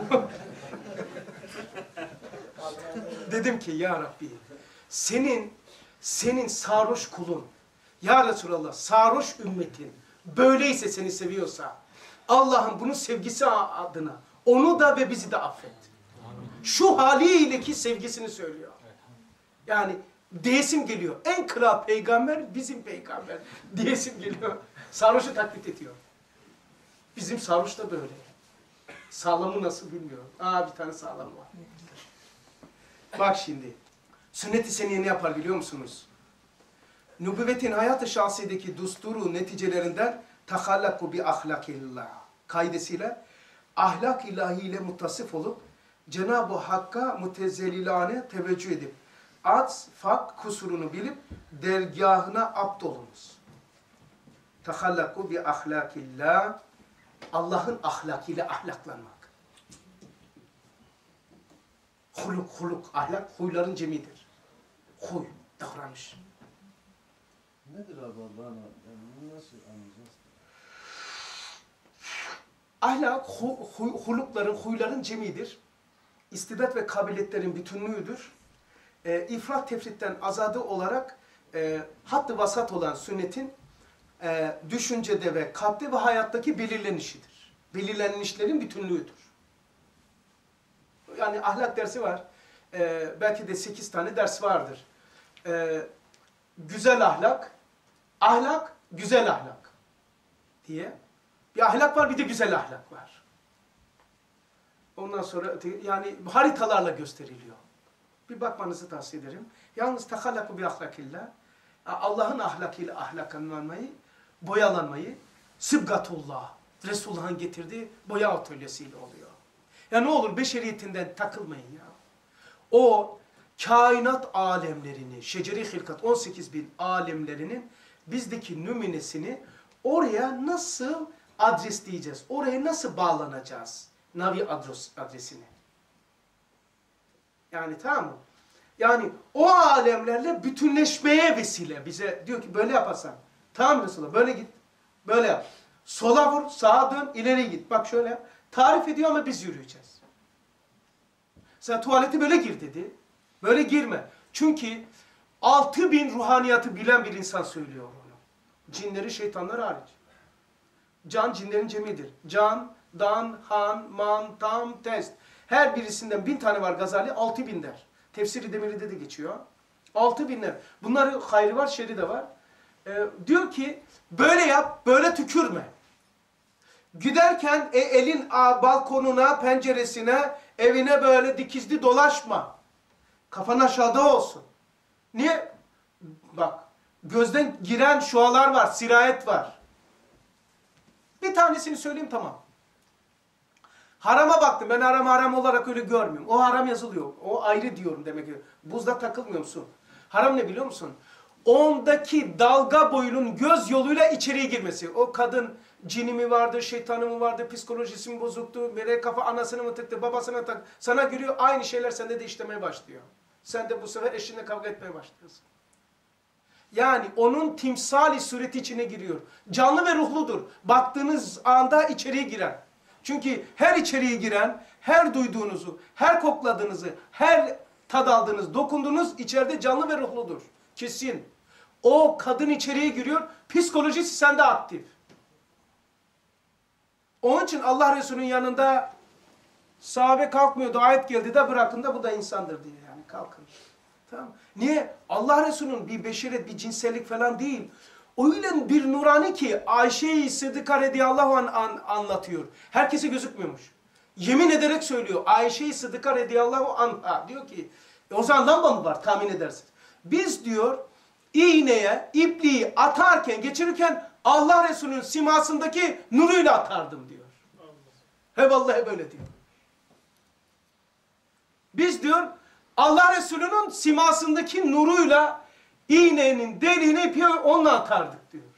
Dedim ki ya Rabbi, senin sarhoş kulun, ya Resulallah sarhoş ümmetin böyleyse seni seviyorsa, Allah'ın bunun sevgisi adına onu da ve bizi de affet. Şu haliyle ki sevgisini söylüyor. Yani diyesim geliyor. En kral peygamber bizim peygamber diyesim geliyor. Sarhoşu taklit ediyor. Bizim sarhoş da böyle. Sağlamı nasıl bilmiyorum. Bir tane sağlam var. Bak şimdi. Sünnet-i seniyye ne yapar biliyor musunuz? Nübüvvetin hayat-ı şahsiyedeki dusturu neticelerinden tahallaku bi ahlakillah kaidesiyle ahlak ilahiyle muttasıf olup Cenab-ı Hakk'a mutezellilane teveccüh edip az, fak, kusurunu bilip dergâhına abd olunuz. Tahallaku bi ahlakillah, Allah'ın ahlakıyla ahlaklanmak. Huluk, ahlak, huyların cemidir. Huy, davranış. Nedir abi Allah'ın yani bunu nasıl anlayacağız? Ahlak, hulukların, huyların cemidir. İstidat ve kabiliyetlerin bütünlüğüdür. İfrat tefritten azade olarak hattı vasat olan sünnetin düşüncede ve kalpte ve hayattaki belirlenişidir. Belirlenişlerin bütünlüğüdür. Yani ahlak dersi var. Belki de 8 tane ders vardır. Güzel ahlak, güzel ahlak diye. Bir ahlak var, bir de güzel ahlak var. Ondan sonra yani haritalarla gösteriliyor. Bir bakmanızı tavsiye ederim. Yalnız tahallaku bi ahlakillah, Allah'ın ahlakıyla ahlaklanmayı, boyalanmayı, sıbgatullah, Resulullah'ın getirdiği boya atölyesiyle oluyor. Ya ne olur beşeriyetinden takılmayın ya. O kainat alemlerini, şeceri hilkat 18.000 alemlerinin bizdeki nümunesini oraya nasıl adresleyeceğiz? Oraya nasıl bağlanacağız? Navi adresini. Yani tamam mı? Yani o alemlerle bütünleşmeye vesile bize diyor ki böyle yaparsan. Tamam Resulullah böyle git. Böyle yap. Sola vur, sağa dön, ileri git. Bak şöyle yap. Tarif ediyor ama biz yürüyeceğiz. Sen tuvalete böyle gir dedi. Böyle girme. Çünkü 6.000 ruhaniyatı bilen bir insan söylüyor onu. Cinleri, şeytanlar hariç. Can cinlerin cemidir. Can, dan, han, man, tam, test. Her birisinden 1000 tane var Gazali, 6.000 der. Tefsiri Demiri'de de geçiyor. 6.000'ler. Bunların hayrı var, şerri de var. Diyor ki, böyle yap, böyle tükürme. Giderken elin balkonuna, penceresine, evine böyle dikizli dolaşma. Kafan aşağıda olsun. Niye? Bak, gözden giren şualar var, sirayet var. Bir tanesini söyleyeyim tamam. Harama baktım. Ben haram olarak öyle görmüyorum. O haram yazılıyor. O ayrı diyorum demek ki. Buzda takılmıyor musun? Haram ne biliyor musun? Ondaki dalga boyunun göz yoluyla içeriye girmesi. O kadın cini mi vardı, şeytanı mı vardı, psikolojisi mi bozuktu, melek kafa anasını mı tıktı, babasına tak. Sana giriyor, aynı şeyler sende de işlemeye başlıyor. Sen de bu sefer eşinle kavga etmeye başlıyorsun. Yani onun timsali sureti içine giriyor. Canlı ve ruhludur. Baktığınız anda içeriye giren. Çünkü her içeriye giren, her duyduğunuzu, her kokladığınızı, her tad aldığınız, dokunduğunuz içeride canlı ve ruhludur. Kesin. O kadın içeriye giriyor, psikolojisi sende aktif. Onun için Allah Resulü'nün yanında sahabe kalkmıyordu. Ayet geldi de bırakın da bu da insandır diye yani kalkın. Tamam. Niye? Allah Resulü'nün bir beşeret, bir cinsellik falan değil. Öyle bir nurani ki Ayşe-i Sıddıka radıyallahu anh anlatıyor. Herkese gözükmüyormuş. Yemin ederek söylüyor. Ayşe-i Sıddıka radıyallahu anha diyor ki o zaman lamba mı var tahmin edersiniz. Biz diyor iğneye, ipliği atarken, geçirirken Allah Resulü'nün simasındaki nuruyla atardım diyor. He vallahi böyle diyor. Biz diyor Allah Resulü'nün simasındaki nuruyla iğnenin deliğine ipi onunla atardık diyor.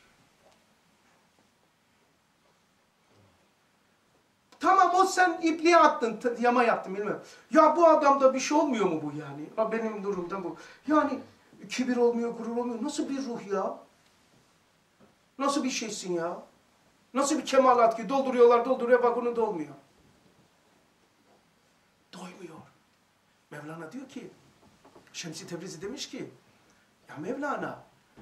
Tamam o sen ipliğe attın, yama yaptın bilmem. Ya bu adamda bir şey olmuyor mu bu yani? Ya benim durumda bu. Yani kibir olmuyor, gurur olmuyor. Nasıl bir ruh ya? Nasıl bir şeysin ya? Nasıl bir kemalat ki dolduruyor vagonu dolmuyor. Doymuyor. Mevlana diyor ki, Şems-i Tebrizi demiş ki, ya Mevlana,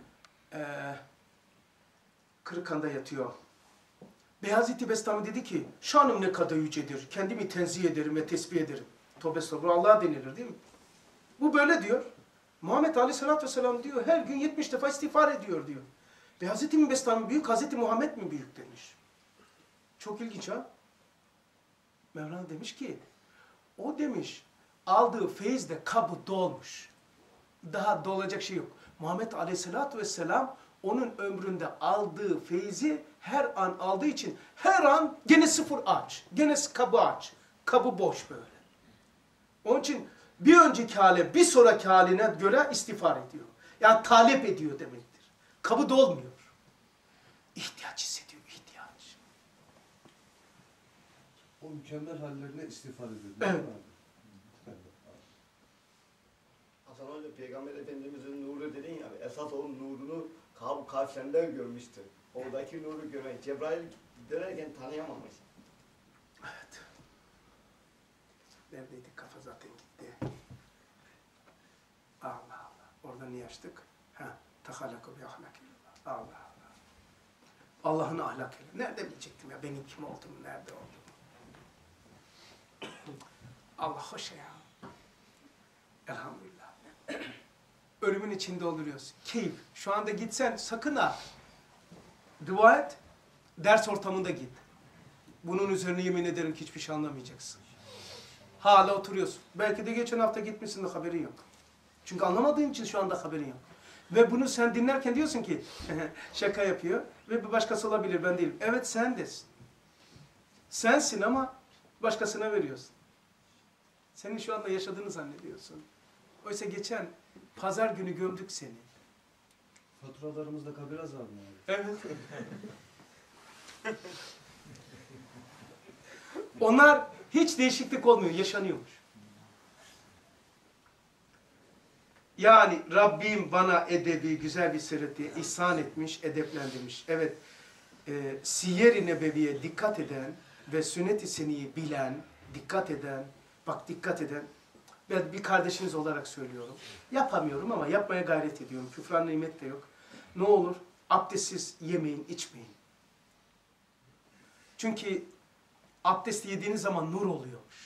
Kırıkhan'da yatıyor. Beyazıt-i Bestami dedi ki, şanım ne kadar yücedir, kendimi tenzih ederim ve tesbih ederim. Tövbe estağfurullah, Allah'a denilir değil mi? Bu böyle diyor. Muhammed Aleyhisselatü Vesselam diyor, her gün 70 defa istiğfar ediyor diyor. Beyazıt-i Bestami büyük, Hazreti Muhammed mi büyük demiş. Çok ilginç ha. Mevlana demiş ki, o demiş, aldığı feyizle kabı dolmuş. Daha dolacak şey yok. Muhammed Aleyhisselatü Vesselam onun ömründe aldığı feyzi her an aldığı için her an gene sıfır aç. Gene kabı aç. Kabı boş böyle. Onun için bir önceki hale bir sonraki haline göre istiğfar ediyor. Yani talep ediyor demektir. Kabı dolmuyor. İhtiyaç hissediyor, ihtiyaç. O mükemmel hallerine istiğfar ediyor. Evet. Hasan Hoca Peygamber Efendimiz'in nuru dedin ya, esas o nurunu Kab-ı Kavşen'de görmüştü. Oradaki nuru gören Cebrail dönerken tanıyamamış. Evet. Neredeydik? Kafa zaten gitti. Allah Allah. Orada niye açtık? Tehallâku bi ahlâkillah. Allah Allah. Allah'ın ahlakıyla. Nerede bilecektim ya benim kim olduğumu, nerede olduğumu. Allah hoş ya. Elhamdülillah. Ölümün içinde oluyoruz. Keyif. Şu anda gitsen sakın ha. Dua et. Ders ortamında git. Bunun üzerine yemin ederim ki hiçbir şey anlamayacaksın. Hala oturuyorsun. Belki de geçen hafta gitmişsin de haberin yok. Çünkü anlamadığın için şu anda haberin yok. Ve bunu sen dinlerken diyorsun ki şaka yapıyor ve bir başkası olabilir ben değilim. Evet sendesin. Sensin ama başkasına veriyorsun. Senin şu anda yaşadığını zannediyorsun. Oysa geçen pazar günü gömdük seni. Faturalarımızda kabir azabı mı? Evet. Onlar hiç değişiklik olmuyor, yaşanıyormuş. Yani Rabbim bana edebi, güzel bir sereti ihsan etmiş, edeplendirmiş. Evet, siyer-i nebeviye dikkat eden ve sünnet-i seniyi bilen, dikkat eden, bak dikkat eden, ben bir kardeşiniz olarak söylüyorum. Yapamıyorum ama yapmaya gayret ediyorum. Küfran nimet de yok. Ne olur abdestsiz yemeyin, içmeyin. Çünkü abdest yediğiniz zaman nur oluyormuş.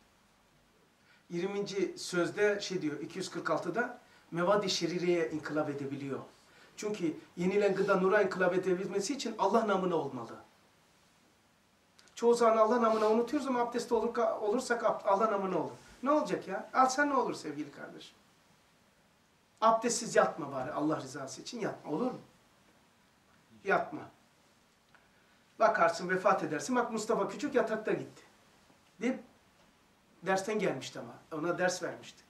20. sözde şey diyor 246'da mevad-i şerireye inkılap edebiliyor. Çünkü yenilen gıda nura inkılap edebilmesi için Allah namına olmalı. Çoğu zaman Allah namına unutuyoruz ama abdesti olursak Allah namına olur. Ne olacak ya? Alsan ne olur sevgili kardeşim? Abdestsiz yatma bari Allah rızası için yatma. Olur mu? Yatma. Bakarsın vefat edersin. Bak Mustafa Küçük yatakta gitti. Değil mi? Dersten gelmişti ama. Ona ders vermiştik.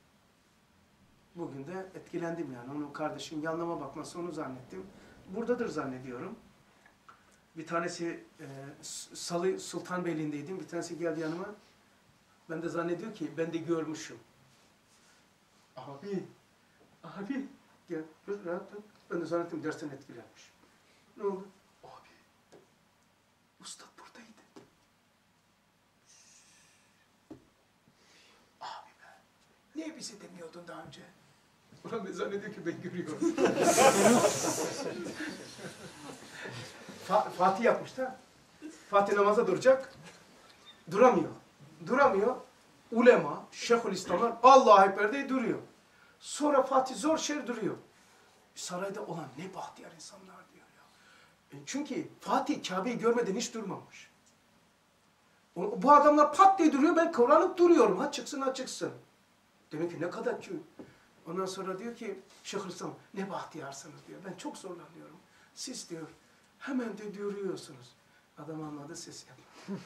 Bugün de etkilendim yani. Onun kardeşim yanlama bakması onu zannettim. Buradadır zannediyorum. Bir tanesi Salı Sultanbeyli'ndeydim. Bir tanesi geldi yanıma. Ben de zannediyor ki ben de görmüşüm. Abi gel rahat ol. Ben de zannettim dersten etkilenmiş. Ne oldu? Abi Ustad buradaydı. Abi be. Niye bize demiyordun daha önce? Ulan ne zannediyor ki ben görüyorum. Fatih yapmış da. Fatih namaza duracak. Duramıyor. Duramıyor. Ulema, Şeyhülislamlar Allahu Ekber diye duruyor. Sonra Fatih zor şer duruyor. Sarayda olan ne bahtiyar insanlar diyor ya. Çünkü Fatih Kabe'yi görmeden hiç durmamış. Bu adamlar pat diye duruyor, ben kıvranıp duruyorum. Ha çıksın, ha çıksın. Demek ki ne kadar ki. Ondan sonra diyor ki Şeyhülislam ne bahtiyarsınız diyor. Ben çok zorlanıyorum. Siz diyor hemen de duruyorsunuz. Adam anladı, ses yapma.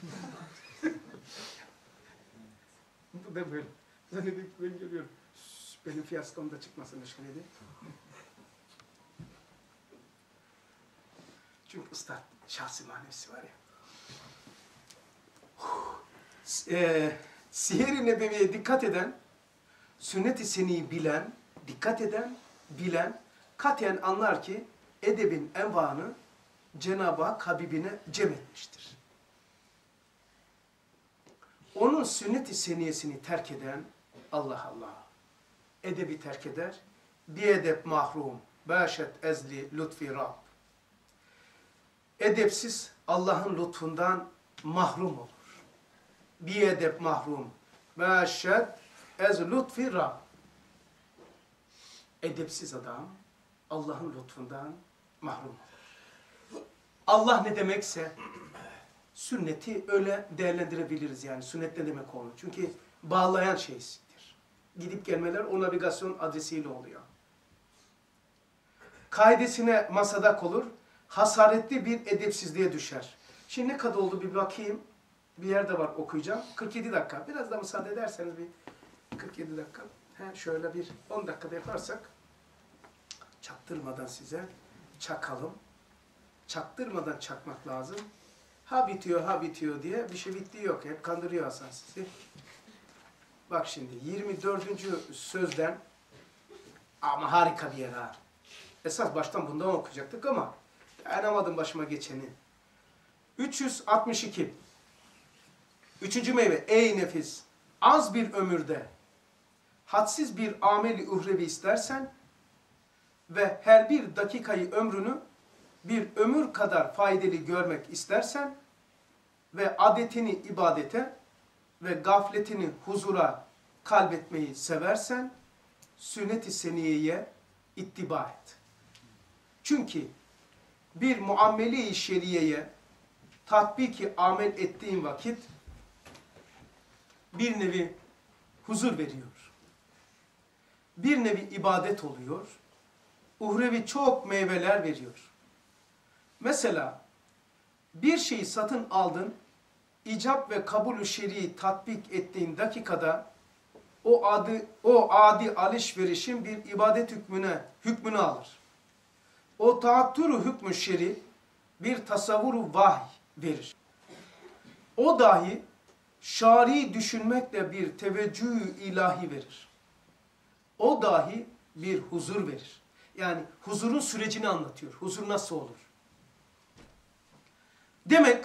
Bu da böyle. Zannedip ben görüyorum. Benim fiyaskom da çıkmasın aşkına diye. Çünkü üstad şahsi manevisi var ya. Siyer-i Nebevi'ye dikkat eden, sünnet-i seniyi bilen, dikkat eden, bilen, katiyen anlar ki edebin envanı Cenab-ı Hak Habibine cem etmiştir. Onun sünnet-i seniyesini terk eden, Allah Allah, edebi terk eder, bir edep mahrum, bâşet ezli lütfi Rab. Edepsiz Allah'ın lütfundan mahrum olur. Bir edep mahrum, bâşet ez lütfi Rab. Edepsiz adam Allah'ın lütfundan mahrum olur. Allah ne demekse sünneti öyle değerlendirebiliriz yani. Sünnet ne demek olur? Çünkü bağlayan şeydir. Gidip gelmeler o navigasyon adresiyle oluyor. Kaidesine masadak olur, hasaretli bir edepsizliğe düşer. Şimdi ne kadar oldu bir bakayım. Bir yerde var okuyacağım. 47 dakika. Biraz da müsaade ederseniz bir 47 dakika. Şöyle bir 10 dakikada yaparsak çaktırmadan size çakalım. Çaktırmadan çakmak lazım. Ha bitiyor, ha bitiyor diye bir şey bittiği yok. Hep kandırıyor Hasan sizi. Bak şimdi 24. sözden ama harika bir yer ha. Esas baştan bundan okuyacaktık ama dayanamadım başıma geçeni. 362. Üçüncü meyve. Ey nefis! Az bir ömürde hadsiz bir ameli uhrevi istersen ve her bir dakikayı ömrünü bir ömür kadar faydalı görmek istersen ve adetini ibadete ve gafletini huzura kalbetmeyi seversen sünnet-i seniyeye ittiba et. Çünkü bir muamele-i şeriyeye tatbiki amel ettiğin vakit bir nevi huzur veriyor. Bir nevi ibadet oluyor. Uhrevi çok meyveler veriyor. Mesela bir şeyi satın aldın, icap ve kabul-ü şer'i tatbik ettiğin dakikada o adi alışverişin bir ibadet hükmünü alır. O taatturu hükmü şer'i bir tasavvuru vahy verir. O dahi şari düşünmekle bir teveccüh ilahi verir. O dahi bir huzur verir. Yani huzurun sürecini anlatıyor. Huzur nasıl olur? Demek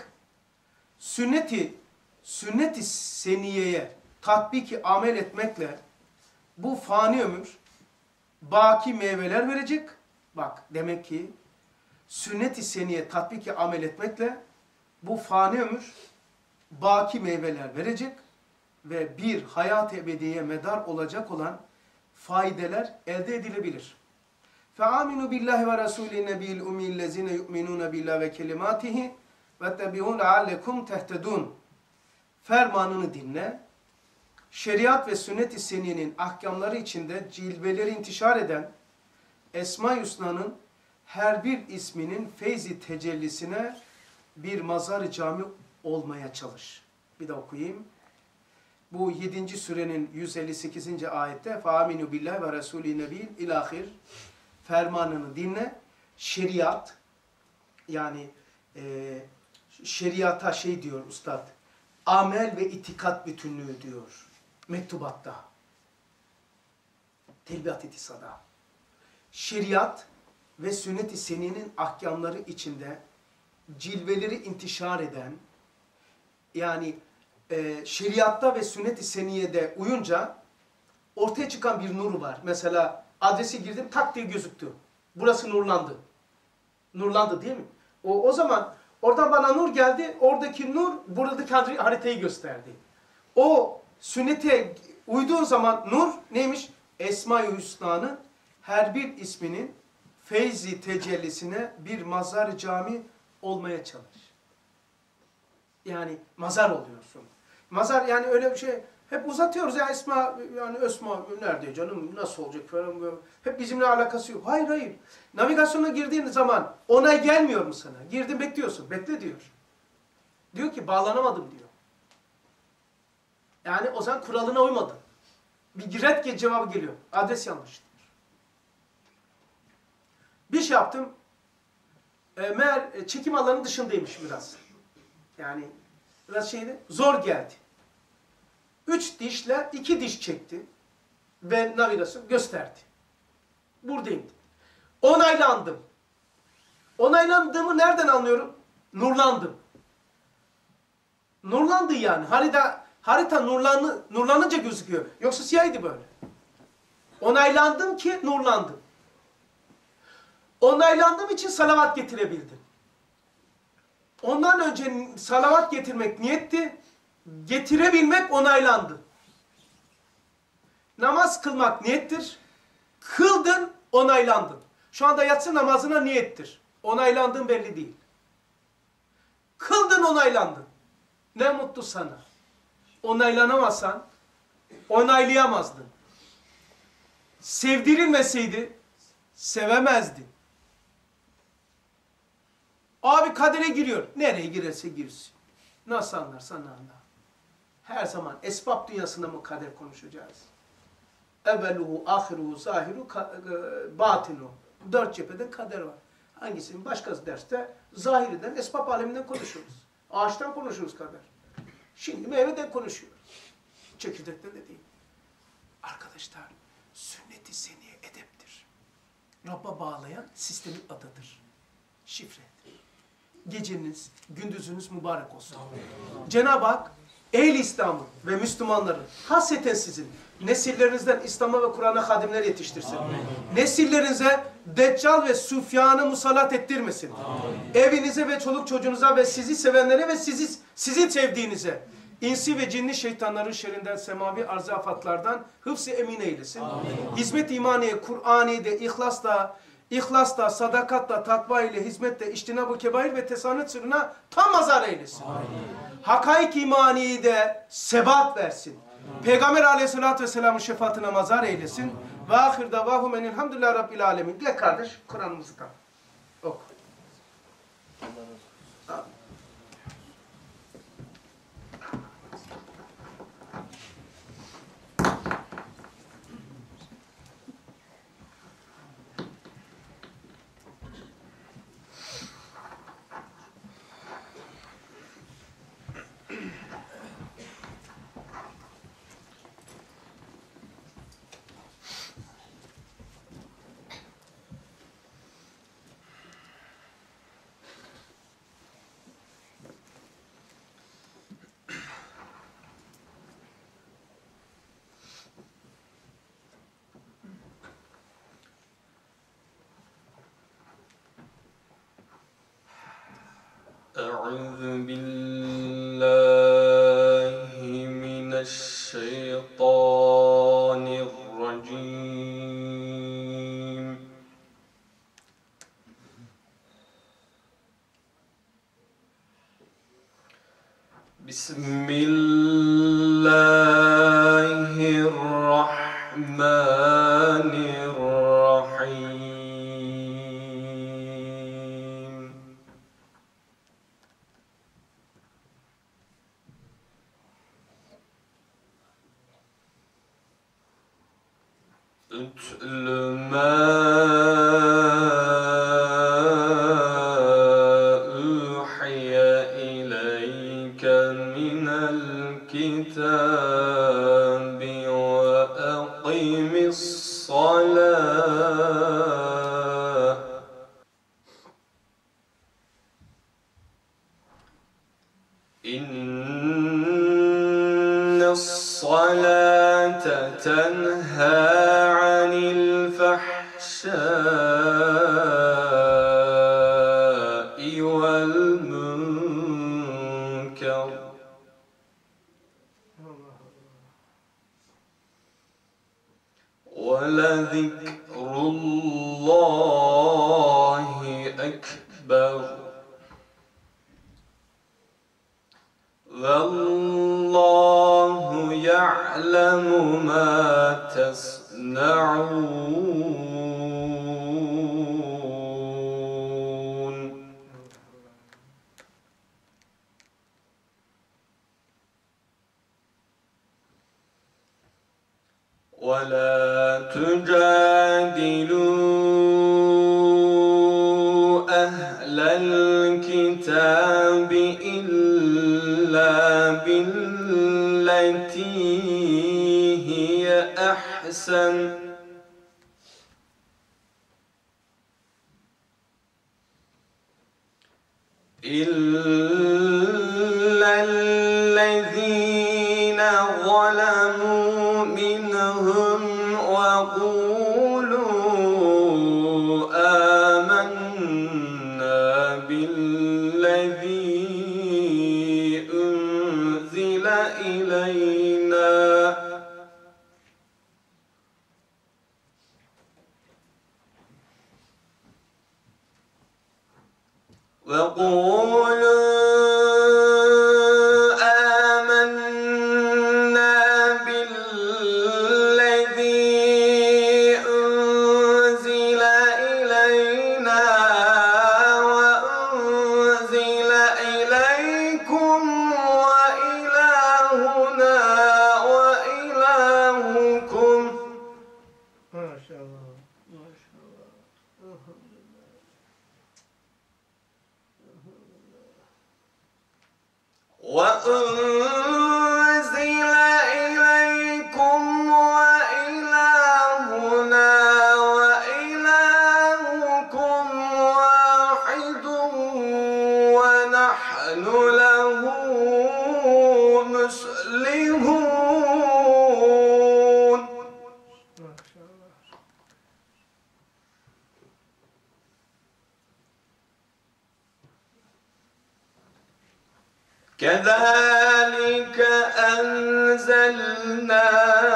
sünnet-i seniyeye tatbiki amel etmekle bu fani ömür baki meyveler verecek. Bak demek ki sünnet-i seniye tatbiki amel etmekle bu fani ömür baki meyveler verecek ve bir hayat-ı ebediye medar olacak olan faydeler elde edilebilir. فَآمِنُوا بِاللّٰهِ وَرَسُولِ النَّبِيِّ الْاُمِّيِّ الَّذِينَ يُؤْمِنُونَ بِاللّٰهِ وَكَلِمَاتِهِ وَاتَّبِعُونَ لَعَلَّكُمْ تَهْتَدُونَ. Fermanını dinle, şeriat ve sünnet-i seniyenin ahkamları içinde cilveleri intişar eden Esma-i Hüsna'nın her bir isminin feyzi tecellisine bir mazar-ı cami olmaya çalış. Bir de okuyayım. Bu 7. sürenin 158. ayette فَآمِنُوا بِاللّٰهِ وَرَسُولِ النَّبِيِّ ilahir fermanını dinle. Şeriat yani şeriata şey diyor ustad, amel ve itikat bütünlüğü diyor mektubatta. Telbiat-ı itisada. Şeriat ve sünnet-i seniyenin ahkamları içinde cilveleri intişar eden, yani şeriatta ve sünnet-i seniyede uyunca ortaya çıkan bir nur var. Mesela adresi girdim tak diye gözüktü. Burası nurlandı. Nurlandı değil mi? O zaman Oradan bana nur geldi. Oradaki nur buradaki haritayı gösterdi. O sünnete uyduğun zaman nur neymiş? Esma-i Hüsna'nın her bir isminin feyzi tecellisine bir mazar cami olmaya çalış. Yani mazar oluyorsun. Mazar yani öyle bir şey. Hep uzatıyoruz ya Esma, yani Esma nerede canım, nasıl olacak falan böyle. Hep bizimle alakası yok. Hayır hayır. Navigasyona girdiğin zaman onay gelmiyor mu sana? Girdin bekliyorsun. Bekle diyor. Diyor ki bağlanamadım diyor. Yani o zaman kuralına uymadın. Bir ret cevabı geliyor. Adres yanlış. Bir şey yaptım. Meğer çekim alanı dışındaymış biraz. Yani biraz şeydi. Zor geldi. 3 dişle 2 diş çekti. Ve navigasyon gösterdi. Buradayım. Onaylandım. Onaylandığımı nereden anlıyorum? Nurlandım. Nurlandı yani. Harita nurlanınca gözüküyor. Yoksa siyahıydı böyle. Onaylandım ki nurlandım. Onaylandığım için salavat getirebildim. Ondan önce salavat getirmek niyetti. Getirebilmek onaylandı. Namaz kılmak niyettir. Kıldın, onaylandın. Şu anda yatsı namazına niyettir. Onaylandığın belli değil. Kıldın, onaylandın. Ne mutlu sana. Onaylanamazsan, onaylayamazdın. Sevdirilmeseydi, sevemezdin. Abi kadere giriyor. Nereye girerse girsin. Nasıl anlarsan anla. Her zaman esbab dünyasında mı kader konuşacağız? Evveluhu, ahiruhu, zahiru, batinu. 4 cephede kader var. Hangisinin? Başka derste zahiriden, esbab aleminden konuşuruz. Ağaçtan konuşuruz kader. Şimdi meyveden konuşuyoruz. Çekirdekten de değil. Arkadaşlar, sünnet-i seniye edeptir. Rabba bağlayan sistemin adıdır. Şifre. Geceniz, gündüzünüz mübarek olsun. Cenab-ı Hak, ehl-i İslam'ı ve Müslümanları hasreten sizin nesillerinizden İslam'a ve Kur'an'a hadimler yetiştirsin. Amin. Nesillerinize Deccal ve Süfyan'ı musallat ettirmesin. Amin. Evinize ve çoluk çocuğunuza ve sizi sevenlere ve sizin sevdiğinize İnsi ve cinli şeytanların şerrinden, semavi arz-ı afatlardan hıfz-ı emin eylesin. Amin. Hizmet imaniye, Kur'ani'de, İhlasla, sadakatla, takva ile, hizmetle, içtinab-ı kebair ve tesanet sırrına tam mazar eylesin. Hakaik imaniyi de sebat versin. Amin. Peygamber aleyhissalatü vesselamın şefaatine mazar eylesin. Ve ahir davahum enilhamdülillah rabbil alemin. Gel kardeş, Kur'an'ımızı tam. Oku. أعوذ بالله من الشيطان الرجيم بسم الله الرحمن الرحيم اتل ما أوحي إليك من الكتاب وأقم الصلاة إن الصلاة تنهى عن الفحشاء والمنكر أكبر والله يعلم ما تصنعون. ولا تجادلوا أهل الكتاب إلا بالتي هي أحسن إلا الذين ظلموا منهم وقولوا آمنا بالذي أنزل إلينا وأنزل إليكم وإلهنا وإلهكم. ما شاء الله ما شاء الله. وأنزل إليكم وإلهنا وإلهكم واحد ونحن له مسلمون. ما شاء الله. كذلك أنزلنا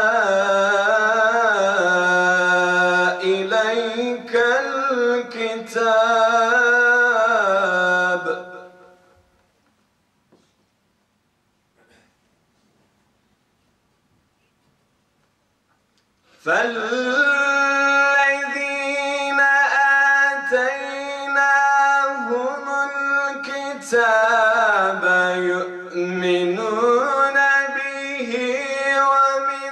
إليك الكتاب فالذين آتيناهم الكتاب يؤمنون به ومن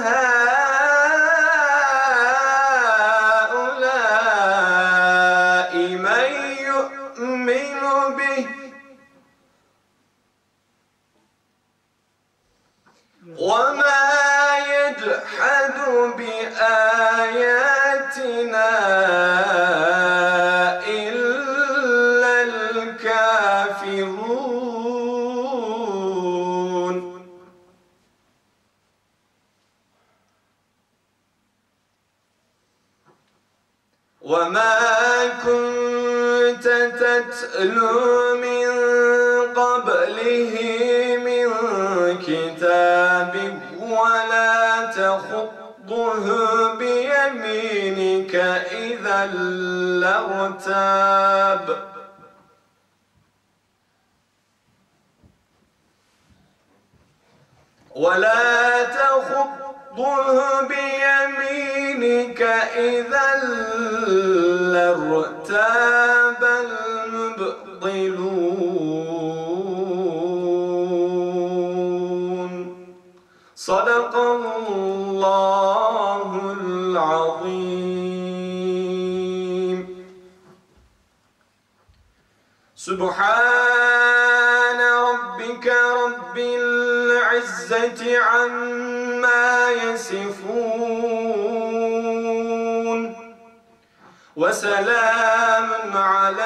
هؤلاء من يؤمن به وما يجحد بآياتنا إلا الكافرون. وما كنت تتلو من قبله من كتاب ولا تخطه بيمينك إذا لارتاب ولا تخطه بيمينك إذا لارتاب المبطلون. صدق الله العظيم. سبحان ربك رب العزة عما يصفون وسلام على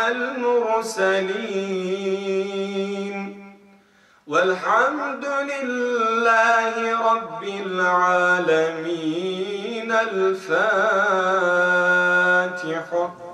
المرسلين والحمد لله رب العالمين. الفاتحة.